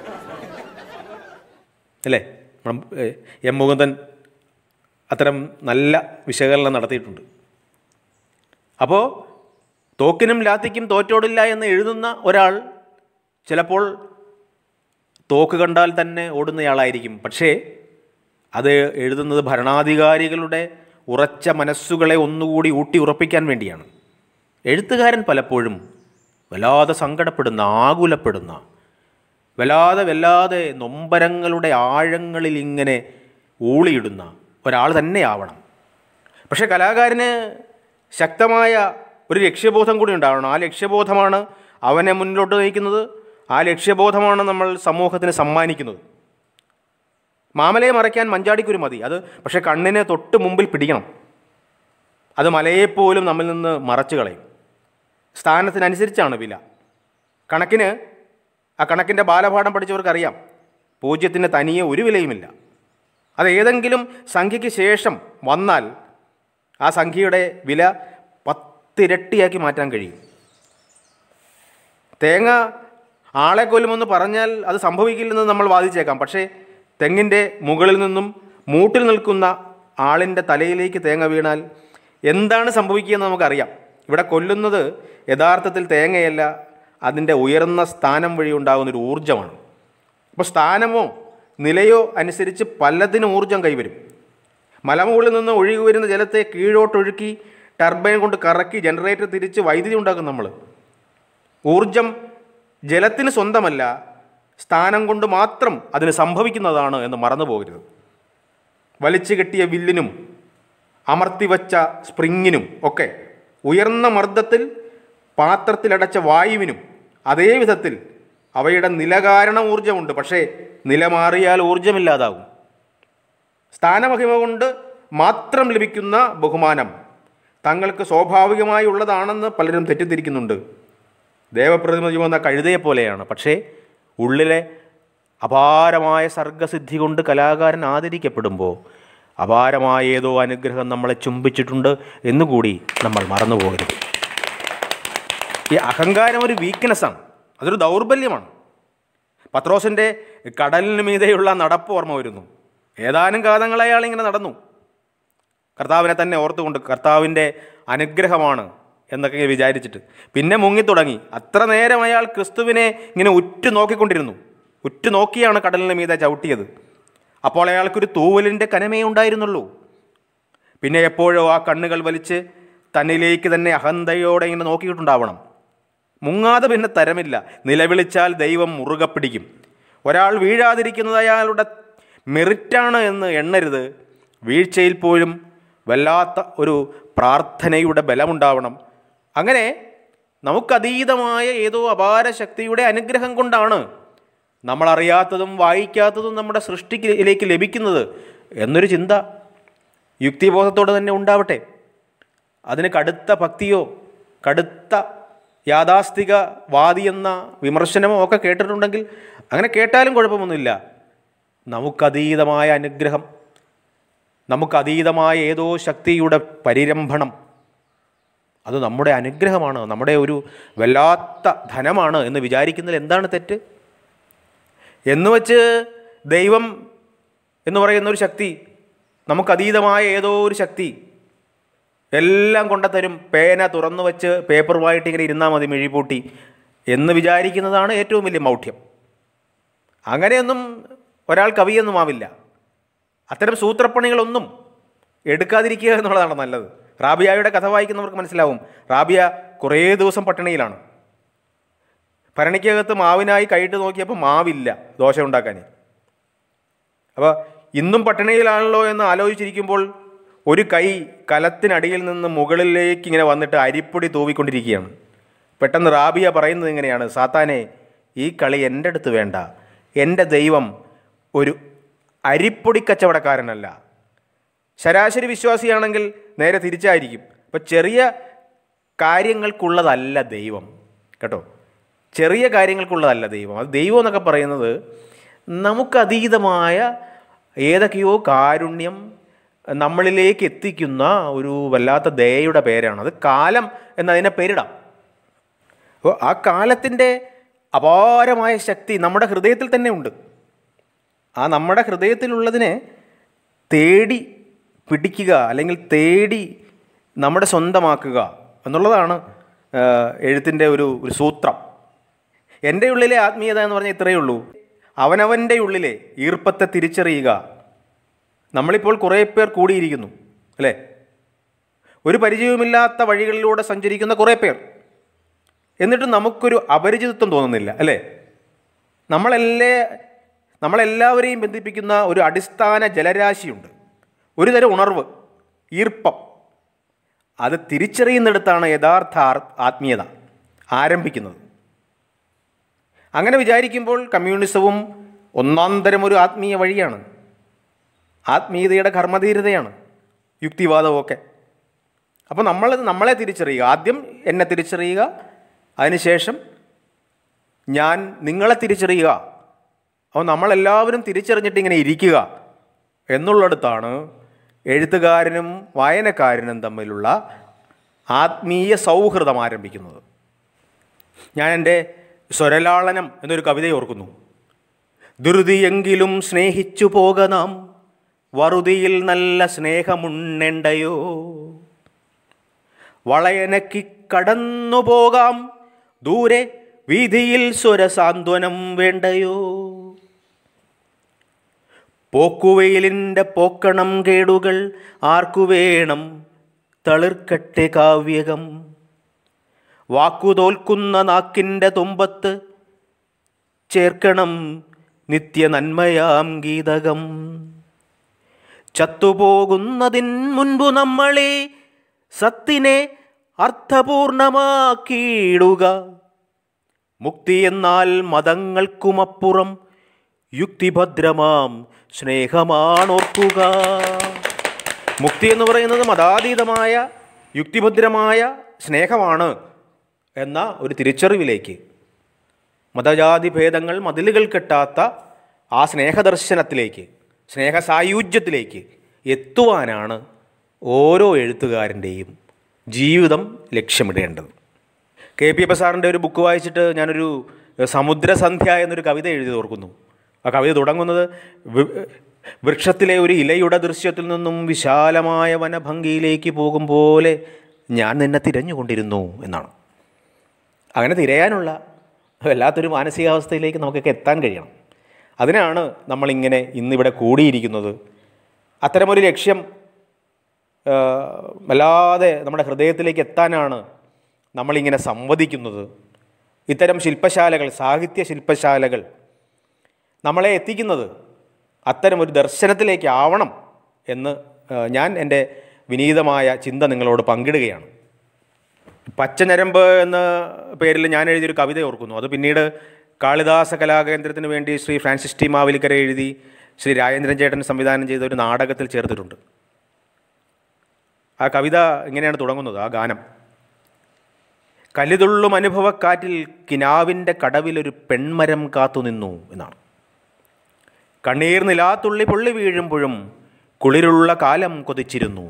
അല്ലേ? എം മുകുന്ദൻ അത്തരം നല്ല വിശകലനം നടത്തിയിട്ടുണ്ട്. അപ്പോൾ തോക്കിനും ലാത്തിക്കും തോറ്റോടില്ല എന്ന് എഴുതുന്ന ഒരാൾ ചിലപ്പോൾ തോക്ക് കണ്ടാൽ തന്നെ ഓടുന്നയാളായിരിക്കും. പക്ഷേ അത് എഴുതുന്നത് ഭരണാധികാരികളുടെ ഉറച്ച മനസ്സുകളെ ഒന്നുകൂടി ഊട്ടി ഉറപ്പിക്കാൻ വേണ്ടിയാണ്. എഴുത്തുകാരൻ പലപ്പോഴും വല്ലാതെ സങ്കടപ്പെടുന്ന, ആകുലപ്പെടുന്ന, വല്ലാതെ വല്ലാതെ നൊമ്പരങ്ങളുടെ ആഴങ്ങളിൽ ഇങ്ങനെ ഊളിയിടുന്ന ഒരാൾ തന്നെയാവണം. പക്ഷേ കലാകാരന് ശക്തമായ ഒരു ലക്ഷ്യബോധം കൂടി ഉണ്ടാവണം. ആ ലക്ഷ്യബോധമാണ് അവനെ മുന്നിലോട്ട് നയിക്കുന്നത്. ആ ലക്ഷ്യബോധമാണ് നമ്മൾ സമൂഹത്തിന് സമ്മാനിക്കുന്നത്. മാമലയെ മറയ്ക്കാൻ മഞ്ചാടിക്കുരു മതി, അത് പക്ഷേ കണ്ണിനെ തൊട്ട് മുമ്പിൽ പിടിക്കണം. അത് മലയെപ്പോലും നമ്മിൽ നിന്ന് മറച്ചു കളയും. സ്ഥാനത്തിനനുസരിച്ചാണ് വില. കണക്കിന് ആ കണക്കിൻ്റെ ബാലപാഠം പഠിച്ചവർക്കറിയാം, പൂജ്യത്തിന് തനിയെ ഒരു വിലയുമില്ല. അത് ഏതെങ്കിലും സംഖ്യയ്ക്ക് ശേഷം വന്നാൽ ആ സംഖ്യയുടെ വില പത്തിരട്ടിയാക്കി മാറ്റാൻ കഴിയും. തേങ്ങ ആളെ കൊല്ലുമെന്ന് പറഞ്ഞാൽ അത് സംഭവിക്കില്ലെന്ന് നമ്മൾ വാദിച്ചേക്കാം. പക്ഷേ തെങ്ങിൻ്റെ മുകളിൽ നിന്നും മൂട്ടിൽ നിൽക്കുന്ന ആളിൻ്റെ തലയിലേക്ക് തേങ്ങ വീണാൽ എന്താണ് സംഭവിക്കുകയെന്ന് നമുക്കറിയാം. ഇവിടെ കൊല്ലുന്നത് യഥാർത്ഥത്തിൽ തേങ്ങയല്ല, അതിൻ്റെ ഉയർന്ന സ്ഥാനം വഴി ഉണ്ടാകുന്നൊരു ഊർജ്ജമാണ്. അപ്പോൾ സ്ഥാനമോ നിലയോ അനുസരിച്ച് പലതിനും ഊർജ്ജം കൈവരും. മലമുകളിൽ നിന്ന് ഒഴുകി വരുന്ന ജലത്തെ കീഴോട്ടൊഴുക്കി ടർബൈൻ കൊണ്ട് കറക്കി ജനറേറ്റർ തിരിച്ച് വൈദ്യുതി ഉണ്ടാക്കും നമ്മൾ. ഊർജം ജലത്തിന് സ്വന്തമല്ല, സ്ഥാനം കൊണ്ട് മാത്രം അതിന് സംഭവിക്കുന്നതാണ് എന്ന് മറന്നു പോകരുത്. വലിച്ചു കെട്ടിയ വില്ലിനും അമർത്തിവച്ച സ്പ്രിങ്ങിനും ഒക്കെ ഉയർന്ന മർദ്ദത്തിൽ പാത്രത്തിലടച്ച വായുവിനും അതേ വിധത്തിൽ അവയുടെ നിലകാരണ ഊർജ്ജമുണ്ട്. പക്ഷേ നില മാറിയാൽ ഊർജ്ജമില്ലാതാകും. സ്ഥാനമഹിമ കൊണ്ട് മാത്രം ലഭിക്കുന്ന ബഹുമാനം തങ്ങൾക്ക് സ്വാഭാവികമായി ഉള്ളതാണെന്ന് പലരും തെറ്റിദ്ധരിക്കുന്നുണ്ട്. ദേവപ്രതിമ ചുമന്ന കഴുതയെപ്പോലെയാണ്. പക്ഷേ ഉള്ളിലെ അപാരമായ സർഗസിദ്ധി കൊണ്ട് കലാകാരൻ ആദരിക്കപ്പെടുമ്പോൾ അപാരമായ ഏതോ അനുഗ്രഹം നമ്മളെ ചുംബിച്ചിട്ടുണ്ട് എന്നുകൂടി നമ്മൾ മറന്നു പോകരുത്. ഈ അഹങ്കാരം ഒരു വീക്ക്നെസ്സാണ്, അതൊരു ദൗർബല്യമാണ്. പത്രോസിൻ്റെ കടലിന് മീതെയുള്ള നടപ്പ് ഓർമ്മ വരുന്നു. ഏതാനും കാലങ്ങൾ അയാൾ ഇങ്ങനെ നടന്നു, കർത്താവിനെ തന്നെ ഓർത്തുകൊണ്ട്, കർത്താവിൻ്റെ അനുഗ്രഹമാണ് എന്നൊക്കെ വിചാരിച്ചിട്ട്. പിന്നെ മുങ്ങിത്തുടങ്ങി. അത്ര നേരം അയാൾ ക്രിസ്തുവിനെ ഇങ്ങനെ ഉറ്റു നോക്കിക്കൊണ്ടിരുന്നു. ഉറ്റു നോക്കിയാണ് കടലിന് മീതെ ചവിട്ടിയത്. അപ്പോൾ അയാൾക്കൊരു തൂവലിൻ്റെ കനമേ ഉണ്ടായിരുന്നുള്ളൂ. പിന്നെ എപ്പോഴോ ആ കണ്ണുകൾ വലിച്ച് തന്നിലേക്ക് തന്നെ അഹന്തയോടെ ഇങ്ങനെ നോക്കിയിട്ടുണ്ടാവണം. മുങ്ങാതെ പിന്നെ തരമില്ല. നിലവിളിച്ചാൽ ദൈവം മുറുകെ പിടിക്കും. ഒരാൾ വീഴാതിരിക്കുന്നത് അയാളുടെ മെറിറ്റാണ് എന്ന് എണ്ണരുത്. വീഴ്ചയിൽ പോലും വല്ലാത്ത ഒരു പ്രാർത്ഥനയുടെ ബലമുണ്ടാവണം. അങ്ങനെ നമുക്കതീതമായ ഏതോ അപാര ശക്തിയുടെ അനുഗ്രഹം കൊണ്ടാണ് നമ്മളറിയാത്തതും വായിക്കാത്തതും നമ്മുടെ സൃഷ്ടിയിലേക്ക് ലഭിക്കുന്നത് എന്നൊരു ചിന്ത യുക്തിബോധത്തോടെ തന്നെ ഉണ്ടാവട്ടെ. അതിന് കടുത്ത ഭക്തിയോ കടുത്ത യാഥാസ്ഥികവാദി എന്ന വിമർശനമോ ഒക്കെ കേട്ടിട്ടുണ്ടെങ്കിൽ അങ്ങനെ കേട്ടാലും കുഴപ്പമൊന്നുമില്ല. നമുക്കതീതമായ അനുഗ്രഹം, നമുക്കതീതമായ ഏതോ ശക്തിയുടെ പരിരംഭണം, അത് നമ്മുടെ അനുഗ്രഹമാണ്, നമ്മുടെ ഒരു വല്ലാത്ത ധനമാണ് എന്ന് വിചാരിക്കുന്നതിൽ എന്താണ് തെറ്റ്? എന്ന് വച്ച് ദൈവം എന്ന് പറയുന്നൊരു ശക്തി, നമുക്കതീതമായ ഏതോ ഒരു ശക്തി എല്ലാം കൊണ്ടുതരും, പേന തുറന്നു വച്ച് പേപ്പറുമായിട്ട് ഇങ്ങനെ ഇരുന്നാൽ മതി മിഴിപൂട്ടി എന്ന് വിചാരിക്കുന്നതാണ് ഏറ്റവും വലിയ മൗഢ്യം. അങ്ങനെയൊന്നും ഒരാൾ കവിയൊന്നും ആവില്ല. അത്തരം സൂത്രപ്പണികളൊന്നും എടുക്കാതിരിക്കുക എന്നുള്ളതാണ് നല്ലത്. റാബിയായുടെ കഥ വായിക്കുന്നവർക്ക് മനസ്സിലാവും. റാബിയ കുറേ ദിവസം പട്ടിണിയിലാണ്. ഭരണിക്കകത്ത് മാവിനായി കൈയിട്ട് നോക്കിയപ്പോൾ മാവില്ല ദോശ ഉണ്ടാക്കാൻ. അപ്പോൾ ഇന്നും പട്ടിണിയിലാണല്ലോ എന്ന് ആലോചിച്ചിരിക്കുമ്പോൾ ഒരു കൈ കലത്തിനടിയിൽ നിന്ന് മുകളിലേക്ക് ഇങ്ങനെ വന്നിട്ട് അരിപ്പൊടി തൂവിക്കൊണ്ടിരിക്കുകയാണ്. പെട്ടെന്ന് റാബിയ പറയുന്നത് ഇങ്ങനെയാണ്: സാത്താനെ, ഈ കളി എൻ്റെ അടുത്ത് വേണ്ട. എൻ്റെ ദൈവം ഒരു അരിപ്പൊടി കച്ചവടക്കാരനല്ല. ശരാശരി വിശ്വാസിയാണെങ്കിൽ നേരെ തിരിച്ചായിരിക്കും. അപ്പോൾ ചെറിയ കാര്യങ്ങൾക്കുള്ളതല്ല ദൈവം കേട്ടോ, ചെറിയ കാര്യങ്ങൾക്കുള്ളതല്ല ദൈവം. അത് ദൈവം എന്നൊക്കെ പറയുന്നത് നമുക്കതീതമായ ഏതൊക്കെയോ കാരുണ്യം നമ്മളിലേക്ക് എത്തിക്കുന്ന ഒരു വല്ലാത്ത ദയയുടെ പേരാണ്. അത് കാലം എന്നതിനെ പേരിടാം. അപ്പോൾ ആ കാലത്തിൻ്റെ അപാരമായ ശക്തി നമ്മുടെ ഹൃദയത്തിൽ തന്നെ ഉണ്ട്. ആ നമ്മുടെ ഹൃദയത്തിലുള്ളതിനെ തേടി പിടിക്കുക, അല്ലെങ്കിൽ തേടി നമ്മുടെ സ്വന്തമാക്കുക എന്നുള്ളതാണ് എഴുത്തിൻ്റെ ഒരു ഒരു സൂത്രം. എൻ്റെ ഉള്ളിലെ ആത്മീയത എന്ന് പറഞ്ഞാൽ ഇത്രയേ ഉള്ളൂ: അവനവൻ്റെ ഉള്ളിലെ ഈർപ്പത്തെ തിരിച്ചറിയുക. നമ്മളിപ്പോൾ കുറേ പേർ കൂടിയിരിക്കുന്നു അല്ലേ, ഒരു പരിചയവുമില്ലാത്ത വഴികളിലൂടെ സഞ്ചരിക്കുന്ന കുറേ പേർ. എന്നിട്ട് നമുക്കൊരു അപരിചിതത്വം തോന്നുന്നില്ല അല്ലേ. നമ്മളെല്ലേ നമ്മളെല്ലാവരെയും ബന്ധിപ്പിക്കുന്ന ഒരു അടിസ്ഥാന ജലരാശിയുണ്ട്, ഒരു തരം ഉണർവ്, ഈർപ്പം. അത് തിരിച്ചറിയുന്നിടത്താണ് യഥാർത്ഥ ആത്മീയത ആരംഭിക്കുന്നത്. അങ്ങനെ വിചാരിക്കുമ്പോൾ കമ്മ്യൂണിസവും ഒന്നാം തരം ഒരു ആത്മീയ വഴിയാണ്, ആത്മീയതയുടെ കർമ്മധീരതയാണ്, യുക്തിവാദമൊക്കെ. അപ്പോൾ നമ്മൾ നമ്മളെ തിരിച്ചറിയുക, ആദ്യം എന്നെ തിരിച്ചറിയുക, അതിനുശേഷം ഞാൻ നിങ്ങളെ തിരിച്ചറിയുക. അപ്പോൾ നമ്മളെല്ലാവരും തിരിച്ചറിഞ്ഞിട്ട് ഇങ്ങനെ ഇരിക്കുക എന്നുള്ളിടത്താണ് എഴുത്തുകാരനും വായനക്കാരനും തമ്മിലുള്ള ആത്മീയ സൗഹൃദം ആരംഭിക്കുന്നത്. ഞാൻ എൻ്റെ സ്വരലാളനം എന്നൊരു കവിത ഓർക്കുന്നു. ധൃതിയെങ്കിലും സ്നേഹിച്ചു പോക നാം, വറുതിയിൽ നല്ല സ്നേഹമുണ്ണേണ്ടയോ. വളയനക്കി കടന്നു പോകാം ദൂരെ, വീതിയിൽ സ്വരസാന്ത്വനം വേണ്ടയോ. പോക്കുവെയിലിൻ്റെ പോക്കണം കേടുകൾ ആർക്കു വേണം, തളിർക്കട്ടെ കാവ്യകം. വാക്കുതോൽക്കുന്ന നാക്കിൻ്റെ തുമ്പത്ത് ചേർക്കണം നിത്യ നന്മയാം ഗീതകം. ചത്തുപോകുന്നതിൻ മുൻപു നമ്മളെ സത്തിനെ അർത്ഥപൂർണമാക്കിയിടുക. മുക്തി എന്നാൽ മതങ്ങൾക്കുമപ്പുറം യുക്തിഭദ്രമാം സ്നേഹമാണോർക്കുക. മുക്തി എന്ന് പറയുന്നത് മതാതീതമായ യുക്തിഭദ്രമായ സ്നേഹമാണ് എന്ന ഒരു തിരിച്ചറിവിലേക്ക്, മതജാതി ഭേദങ്ങൾ മതിലുകൾ കെട്ടാത്ത ആ സ്നേഹദർശനത്തിലേക്ക്, സ്നേഹസായുജ്യത്തിലേക്ക് എത്തുവാനാണ് ഓരോ എഴുത്തുകാരൻ്റെയും ജീവിതം ലക്ഷ്യമിടേണ്ടത്. കെ പി പ്രസാറിൻ്റെ ഒരു ബുക്ക് വായിച്ചിട്ട് ഞാനൊരു സമുദ്രസന്ധ്യ എന്നൊരു കവിത എഴുതി ഓർക്കുന്നു. ആ കവിത തുടങ്ങുന്നത് വൃക്ഷത്തിലെ ഒരു ഇലയുടെ ദൃശ്യത്തിൽ നിന്നും വിശാലമായ വനഭംഗിയിലേക്ക് പോകും പോലെ ഞാൻ നിന്നെ തിരഞ്ഞുകൊണ്ടിരുന്നു എന്നാണ്. അങ്ങനെ തിരയാനുള്ള വല്ലാത്തൊരു മാനസികാവസ്ഥയിലേക്ക് നമുക്കൊക്കെ എത്താൻ കഴിയണം. അതിനാണ് നമ്മളിങ്ങനെ ഇന്നിവിടെ കൂടിയിരിക്കുന്നത്. അത്തരമൊരു ലക്ഷ്യം വല്ലാതെ നമ്മുടെ ഹൃദയത്തിലേക്ക് എത്താനാണ് നമ്മളിങ്ങനെ സംവദിക്കുന്നത്. ഇത്തരം ശില്പശാലകൾ, സാഹിത്യ ശില്പശാലകൾ നമ്മളെ എത്തിക്കുന്നത് അത്തരമൊരു ദർശനത്തിലേക്കാവണം എന്ന് ഞാൻ എൻ്റെ വിനീതമായ ചിന്ത നിങ്ങളോട് പങ്കിടുകയാണ്. പച്ചഞരമ്പ് എന്ന പേരിൽ ഞാൻ എഴുതിയൊരു കവിത ഓർക്കുന്നു. അത് പിന്നീട് കാളിദാസ കലാകേന്ദ്രത്തിന് വേണ്ടി ശ്രീ ഫ്രാൻസിസ് ടി മാവേലിക്കര എഴുതി ശ്രീ രാജേന്ദ്രൻ ചേട്ടൻ സംവിധാനം ചെയ്ത ഒരു നാടകത്തിൽ ചേർത്തിട്ടുണ്ട്. ആ കവിത ഇങ്ങനെയാണ് തുടങ്ങുന്നത്, ആ ഗാനം: കലിതുള്ളും അനുഭവക്കാറ്റിൽ കിനാവിൻ്റെ കടവിലൊരു പെൺമരം കാത്തുനിന്നു എന്നാണ്. കണ്ണീർ നിലാത്തുള്ളി പൊള്ളി വീഴുമ്പോഴും കുളിരുള്ള കാലം കൊതിച്ചിരുന്നു.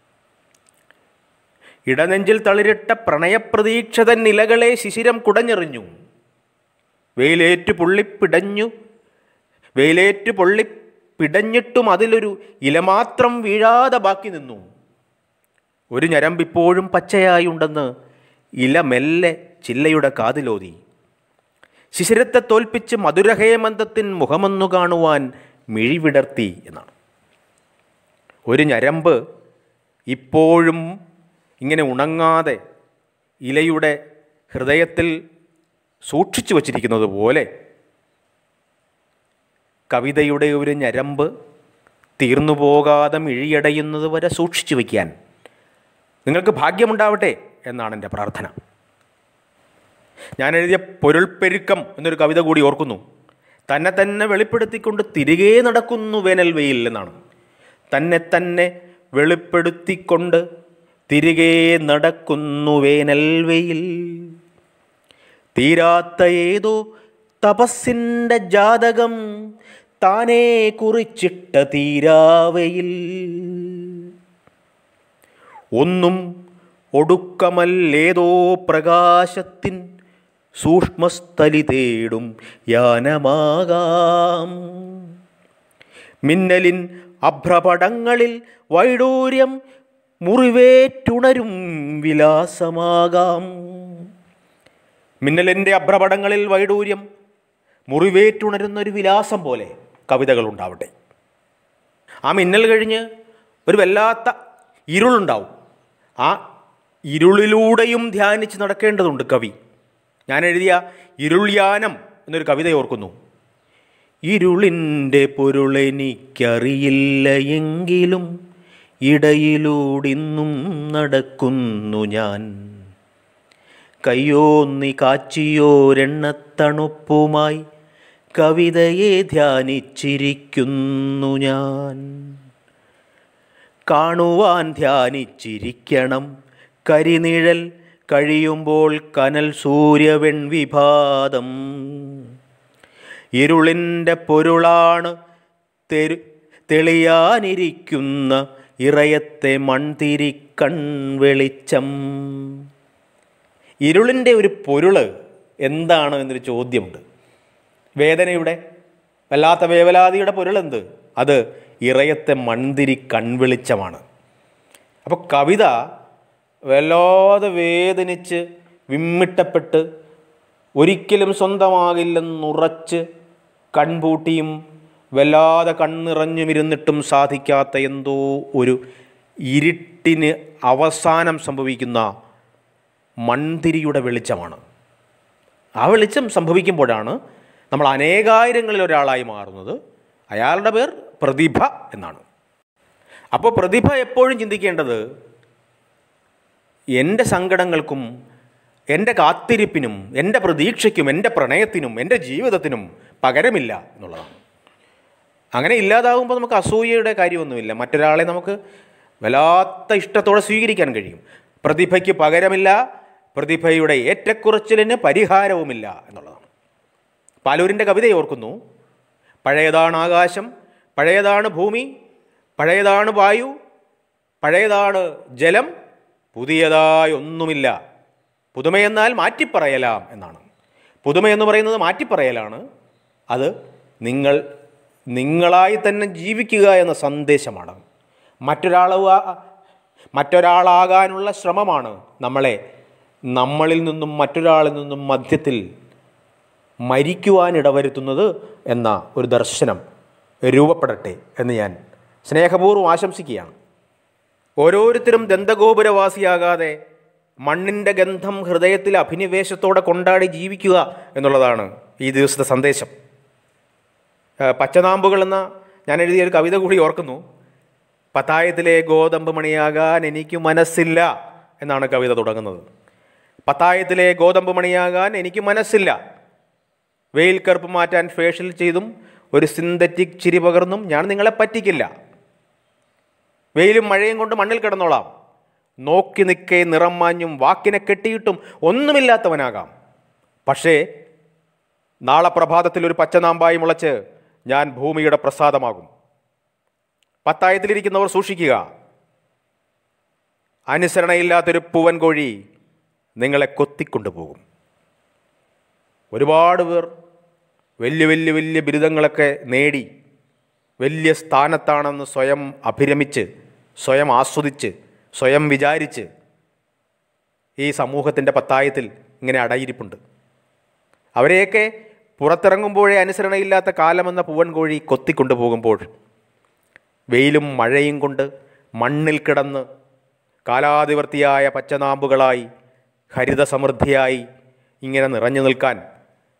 ഇടനെഞ്ചിൽ തളിരിട്ട പ്രണയപ്രതീക്ഷതൻ നിലകളെ ശിശിരം കുടഞ്ഞെറിഞ്ഞു. വെയിലേറ്റു പൊള്ളിപ്പിടഞ്ഞു വെയിലേറ്റു പൊള്ളിപ്പിടഞ്ഞിട്ടും അതിലൊരു ഇല മാത്രം വീഴാതെ ബാക്കി നിന്നു. ഒരു ഞരമ്പിപ്പോഴും പച്ചയായുണ്ടെന്ന് ഇല മെല്ലെ ചില്ലയുടെ കാതിലോതി. ശിശിരത്തെ തോൽപ്പിച്ച് മധുരഹേമന്തത്തിൻ മുഖമൊന്നു കാണുവാൻ മിഴിവിടർത്തി എന്നാണ്. ഒരു ഞരമ്പ് ഇപ്പോഴും ഇങ്ങനെ ഉണങ്ങാതെ ഇലയുടെ ഹൃദയത്തിൽ സൂക്ഷിച്ചു വച്ചിരിക്കുന്നത് പോലെ കവിതയുടെ ഒരു ഞരമ്പ് തീർന്നു പോകാതെ മിഴിയടയുന്നത് വരെ സൂക്ഷിച്ചു വയ്ക്കാൻ നിങ്ങൾക്ക് ഭാഗ്യമുണ്ടാവട്ടെ എന്നാണ് എൻ്റെ പ്രാർത്ഥന. ഞാൻ എഴുതിയ പൊരുൾപ്പെരുക്കം എന്നൊരു കവിത കൂടി ഓർക്കുന്നു. തന്നെ തന്നെ വെളിപ്പെടുത്തിക്കൊണ്ട് തിരികെ നടക്കുന്നു വേനൽ വെയിൽ എന്നാണ്. തന്നെ തന്നെ വെളിപ്പെടുത്തിക്കൊണ്ട് തിരികെ നടക്കുന്നു വേനൽ വെയിൽ. തീരാത്ത ഏതോ തപസ്സിൻ്റെ ജാതകം താനേ കുറിച്ചിട്ട തീരാവയിൽ. ഒന്നും ഒടുക്കമല്ലേതോ പ്രകാശത്തിൻ സൂക്ഷ്മസ്ഥലി തേടും യാനമാകാം. മിന്നലിൻ അഭ്രപടങ്ങളിൽ വൈഡൂര്യം മുറിവേറ്റുണരും വിലാസമാകാം. മിന്നലിൻ്റെ അഭ്രപടങ്ങളിൽ വൈഡൂര്യം മുറിവേറ്റുണരുന്നൊരു വിലാസം പോലെ കവിതകളുണ്ടാവട്ടെ. ആ മിന്നൽ കഴിഞ്ഞ് ഒരു വല്ലാത്ത ഇരുളുണ്ടാവും. ആ ഇരുളിലൂടെയും ധ്യാനിച്ച് നടക്കേണ്ടതുണ്ട് കവി. ഞാൻ എഴുതിയ ഇരുൾയാനം എന്നൊരു കവിത ഓർക്കുന്നു. ഇരുളിൻ്റെ പൊരുളെനിക്കറിയില്ല എങ്കിലും ഇടയിലൂടിന്നും നടക്കുന്നു ഞാൻ. കയ്യോന്നി കാച്ചിയോരെണ്ണത്തണുപ്പുമായി കവിതയെ ധ്യാനിച്ചിരിക്കുന്നു ഞാൻ. കാണുവാൻ ധ്യാനിച്ചിരിക്കണം കരിനിഴൽ കഴിയുമ്പോൾ കനൽ സൂര്യവെൺവിഭാതം. ഇരുളിൻ്റെ പൊരുളാണ് തെരു തെളിയാനിരിക്കുന്ന ഇറയത്തെ മൺതിരിക്കൺ വെളിച്ചം. ഇരുളിൻ്റെ ഒരു പൊരുള് എന്താണ് എന്നൊരു ചോദ്യമുണ്ട്. വേദനയുടെ വല്ലാത്ത വേവലാതിയുടെ പൊരുളെന്ത്? അത് ഇറയത്തെ മൺതിരി കൺവെളിച്ചമാണ്. അപ്പോൾ കവിത വല്ലാതെ വേദനിച്ച് വിമ്മിട്ടപ്പെട്ട് ഒരിക്കലും സ്വന്തമാകില്ലെന്നുറച്ച് കൺപൂട്ടിയും വല്ലാതെ കണ്ണിറഞ്ഞുമിരുന്നിട്ടും സാധിക്കാത്ത എന്തോ ഒരു ഇരുട്ടിന് അവസാനം സംഭവിക്കുന്ന മൺതിരിയുടെ വെളിച്ചമാണ്. ആ വെളിച്ചം സംഭവിക്കുമ്പോഴാണ് നമ്മൾ അനേകായിരങ്ങളിൽ ഒരാളായി മാറുന്നത്. അയാളുടെ പേർ പ്രതിഭ എന്നാണ്. അപ്പോൾ പ്രതിഭ എപ്പോഴും ചിന്തിക്കേണ്ടത് എൻ്റെ സങ്കടങ്ങൾക്കും എൻ്റെ കാത്തിരിപ്പിനും എൻ്റെ പ്രതീക്ഷയ്ക്കും എൻ്റെ പ്രണയത്തിനും എൻ്റെ ജീവിതത്തിനും പകരമില്ല എന്നുള്ളതാണ്. അങ്ങനെ ഇല്ലാതാകുമ്പോൾ നമുക്ക് അസൂയയുടെ കാര്യമൊന്നുമില്ല. മറ്റൊരാളെ നമുക്ക് വല്ലാത്ത ഇഷ്ടത്തോടെ സ്വീകരിക്കാൻ കഴിയും. പ്രതിഭയ്ക്ക് പകരമില്ല, പ്രതിഭയുടെ ഏറ്റക്കുറച്ചിലിന് പരിഹാരവുമില്ല എന്നുള്ളതാണ്. പാലൂരിൻ്റെ കവിതയെ ഓർക്കുന്നു. പഴയതാണ് ആകാശം, പഴയതാണ് ഭൂമി, പഴയതാണ് വായു, പഴയതാണ് ജലം, പുതിയതായി ഒന്നുമില്ല. പുതുമയെന്നാൽ മാറ്റിപ്പറയലാം എന്നാണ്. പുതുമയെന്ന് പറയുന്നത് മാറ്റിപ്പറയലാണ്. അത് നിങ്ങൾ നിങ്ങളായി തന്നെ ജീവിക്കുക എന്ന സന്ദേശമാണ്. മറ്റൊരാൾ മറ്റൊരാളാകാനുള്ള ശ്രമമാണ് നമ്മളെ നമ്മളിൽ നിന്നും മറ്റൊരാളിൽ നിന്നും മധ്യത്തിൽ മരിക്കുവാനിടവരുത്തുന്നത് എന്ന ഒരു ദർശനം രൂപപ്പെടട്ടെ എന്ന് ഞാൻ സ്നേഹപൂർവ്വം ആശംസിക്കുകയാണ്. ഓരോരുത്തരും ദന്തഗോപുരവാസിയാകാതെ മണ്ണിൻ്റെ ഗന്ധം ഹൃദയത്തിൽ അഭിനിവേശത്തോടെ കൊണ്ടാടി ജീവിക്കുക എന്നുള്ളതാണ് ഈ ദിവസത്തെ സന്ദേശം. പച്ചനാമ്പുകൾ എന്ന ഞാൻ എഴുതിയൊരു കവിത കൂടി ഓർക്കുന്നു. പത്തായത്തിലെ ഗോതമ്പ് മണിയാകാൻ എനിക്ക് മനസ്സില്ല എന്നാണ് കവിത തുടങ്ങുന്നത്. പത്തായത്തിലെ ഗോതമ്പ് മണിയാകാൻ എനിക്ക് മനസ്സില്ല. വെയിൽ കറുപ്പ് മാറ്റാൻ ഫേഷ്യൽ ചെയ്തും ഒരു സിന്തറ്റിക് ചിരി പകർന്നും ഞാൻ നിങ്ങളെ പറ്റിക്കില്ല. വെയിലും മഴയും കൊണ്ട് മണ്ണിൽ കിടന്നോളാം. നോക്കി നിൽക്കേ നിറം മാഞ്ഞും വാക്കിനെ കെട്ടിയിട്ടും ഒന്നുമില്ലാത്തവനാകാം. പക്ഷേ നാളെ പ്രഭാതത്തിൽ ഒരു പച്ചനാമ്പായി മുളച്ച് ഞാൻ ഭൂമിയുടെ പ്രസാദമാകും. പത്തായത്തിലിരിക്കുന്നവർ സൂക്ഷിക്കുക. അനുസരണയില്ലാത്തൊരു പൂവൻ കോഴി നിങ്ങളെ കൊത്തിക്കൊണ്ടുപോകും. ഒരുപാട് പേർ വലിയ വലിയ വലിയ ബിരുദങ്ങളൊക്കെ നേടി വലിയ സ്ഥാനത്താണെന്ന് സ്വയം അഭിരമിച്ച് സ്വയം ആസ്വദിച്ച് സ്വയം വിചാരിച്ച് ഈ സമൂഹത്തിൻ്റെ പത്തായത്തിൽ ഇങ്ങനെ അടയിരിപ്പുണ്ട്. അവരെയൊക്കെ പുറത്തിറങ്ങുമ്പോഴേ അനുസരണയില്ലാത്ത കാലമെന്ന പൂവൻ കോഴി കൊത്തിക്കൊണ്ടുപോകുമ്പോൾ വെയിലും മഴയും കൊണ്ട് മണ്ണിൽ കിടന്ന് കാലാതിവർത്തിയായ പച്ചനാമ്പുകളായി ഹരിത സമൃദ്ധിയായി ഇങ്ങനെ നിറഞ്ഞു നിൽക്കാൻ,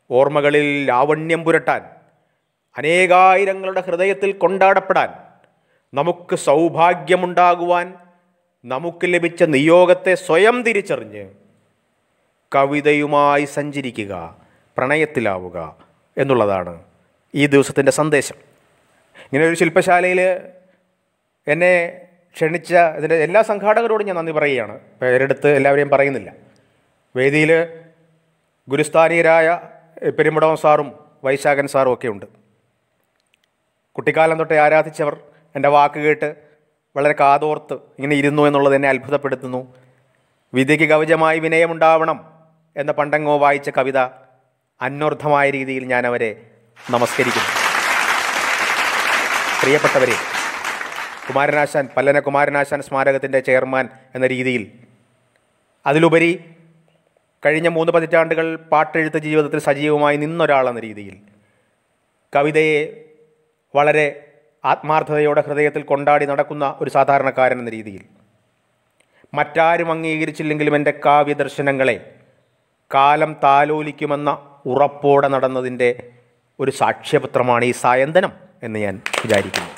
ഓർമ്മകളിൽ ലാവണ്യം പുരട്ടാൻ, അനേകായിരങ്ങളുടെ ഹൃദയത്തിൽ കൊണ്ടാടപ്പെടാൻ നമുക്ക് സൗഭാഗ്യമുണ്ടാകുവാൻ നമുക്ക് ലഭിച്ച നിയോഗത്തെ സ്വയം തിരിച്ചറിഞ്ഞ് കവിതയുമായി സഞ്ചരിക്കുക, പ്രണയത്തിലാവുക എന്നുള്ളതാണ് ഈ ദിവസത്തിൻ്റെ സന്ദേശം. ഇങ്ങനെ ഒരു ശില്പശാലയിൽ എന്നെ ക്ഷണിച്ച ഇതിൻ്റെ എല്ലാ സംഘാടകരോടും ഞാൻ നന്ദി പറയുകയാണ്. പേരെടുത്ത് എല്ലാവരെയും പറയുന്നില്ല. വേദിയിൽ ഗുരുസ്ഥാനീയരായ പെരുമ്പടവം സാറും വൈശാഖൻ സാറും ഒക്കെ ഉണ്ട്. കുട്ടിക്കാലം തൊട്ടേ ആരാധിച്ചവർ എൻ്റെ വാക്ക് കേട്ട് വളരെ കാതോർത്ത് ഇങ്ങനെ ഇരുന്നു എന്നുള്ളത് എന്നെ അത്ഭുതപ്പെടുത്തുന്നു. വിധിക്ക് കവചമായി വിനയമുണ്ടാവണം എന്ന പണ്ടങ്ങോ വായിച്ച കവിത അന്വർത്ഥമായ രീതിയിൽ ഞാൻ അവരെ നമസ്കരിക്കുന്നു. പ്രിയപ്പെട്ടവരെ, കുമാരനാശാൻ പല്ലന കുമാരനാശാൻ സ്മാരകത്തിൻ്റെ ചെയർമാൻ എന്ന രീതിയിൽ, അതിലുപരി കഴിഞ്ഞ മൂന്ന് പതിറ്റാണ്ടുകൾ പാട്ടെഴുത്ത് ജീവിതത്തിൽ സജീവമായി നിന്നൊരാളെന്ന രീതിയിൽ, കവിതയെ വളരെ ആത്മാർത്ഥതയോടെ ഹൃദയത്തിൽ കൊണ്ടാടി നടക്കുന്ന ഒരു സാധാരണക്കാരൻ എന്ന രീതിയിൽ, മറ്റാരും അംഗീകരിച്ചില്ലെങ്കിലും എൻ്റെ കാവ്യദർശനങ്ങളെ കാലം താലോലിക്കുമെന്ന ഉറപ്പോടെ നടന്നതിൻ്റെ ഒരു സാക്ഷ്യപത്രമാണ് ഈ സായന്തനം എന്ന് ഞാൻ വിചാരിക്കുന്നു.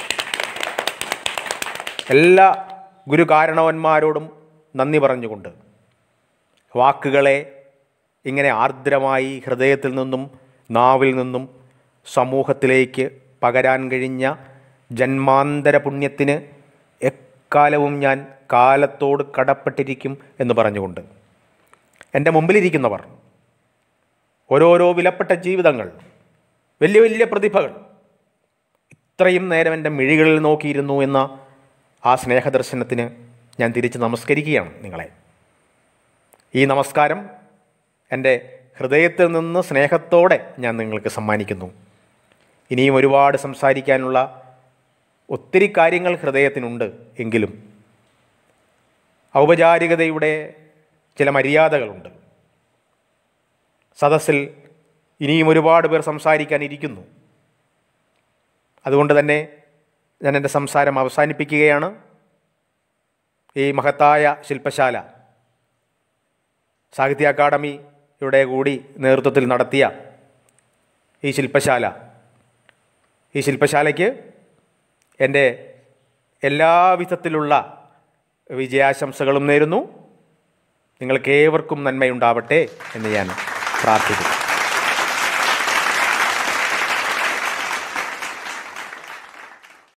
എല്ലാ ഗുരുകാരണവന്മാരോടും നന്ദി പറഞ്ഞുകൊണ്ട് വാക്കുകളെ ഇങ്ങനെ ആർദ്രമായി ഹൃദയത്തിൽ നിന്നും നാവിൽ നിന്നും സമൂഹത്തിലേക്ക് പകരാൻ കഴിഞ്ഞ ജന്മാന്തര പുണ്യത്തിന് എക്കാലവും ഞാൻ കാലത്തോട് കടപ്പെട്ടിരിക്കും എന്ന് പറഞ്ഞുകൊണ്ട്, എൻ്റെ മുമ്പിലിരിക്കുന്നവർ ഓരോരോ വിലപ്പെട്ട ജീവിതങ്ങൾ, വലിയ വലിയ പ്രതിഭകൾ ഇത്രയും നേരം എൻ്റെ മിഴികളിൽ നോക്കിയിരുന്നു എന്ന ആ സ്നേഹദർശനത്തിന് ഞാൻ തിരിച്ച് നമസ്കരിക്കുകയാണ് നിങ്ങളെ. ഈ നമസ്കാരം എൻ്റെ ഹൃദയത്തിൽ നിന്ന് സ്നേഹത്തോടെ ഞാൻ നിങ്ങൾക്ക് സമ്മാനിക്കുന്നു. ഇനിയും ഒരുപാട് സംസാരിക്കാനുള്ള ഒത്തിരി കാര്യങ്ങൾ ഹൃദയത്തിനുണ്ട്. എങ്കിലും ഔപചാരികതയുടെ ചില മര്യാദകളുണ്ട്. സദസ്സിൽ ഇനിയും ഒരുപാട് പേർ സംസാരിക്കാനിരിക്കുന്നു. അതുകൊണ്ട് തന്നെ ഞാൻ എൻ്റെ സംസാരം അവസാനിപ്പിക്കുകയാണ്. ഈ മഹത്തായ ശില്പശാല സാഹിത്യ അക്കാദമിയുടെ കൂടി നേതൃത്വത്തിൽ നടത്തിയ ഈ ശില്പശാല ഈ ശില്പശാലയ്ക്ക് എൻ്റെ എല്ലാവിധത്തിലുള്ള വിജയാശംസകളും നേരുന്നു. നിങ്ങൾക്കേവർക്കും നന്മയുണ്ടാവട്ടെ എന്ന് ഞാൻ പ്രാർത്ഥിക്കുന്നു.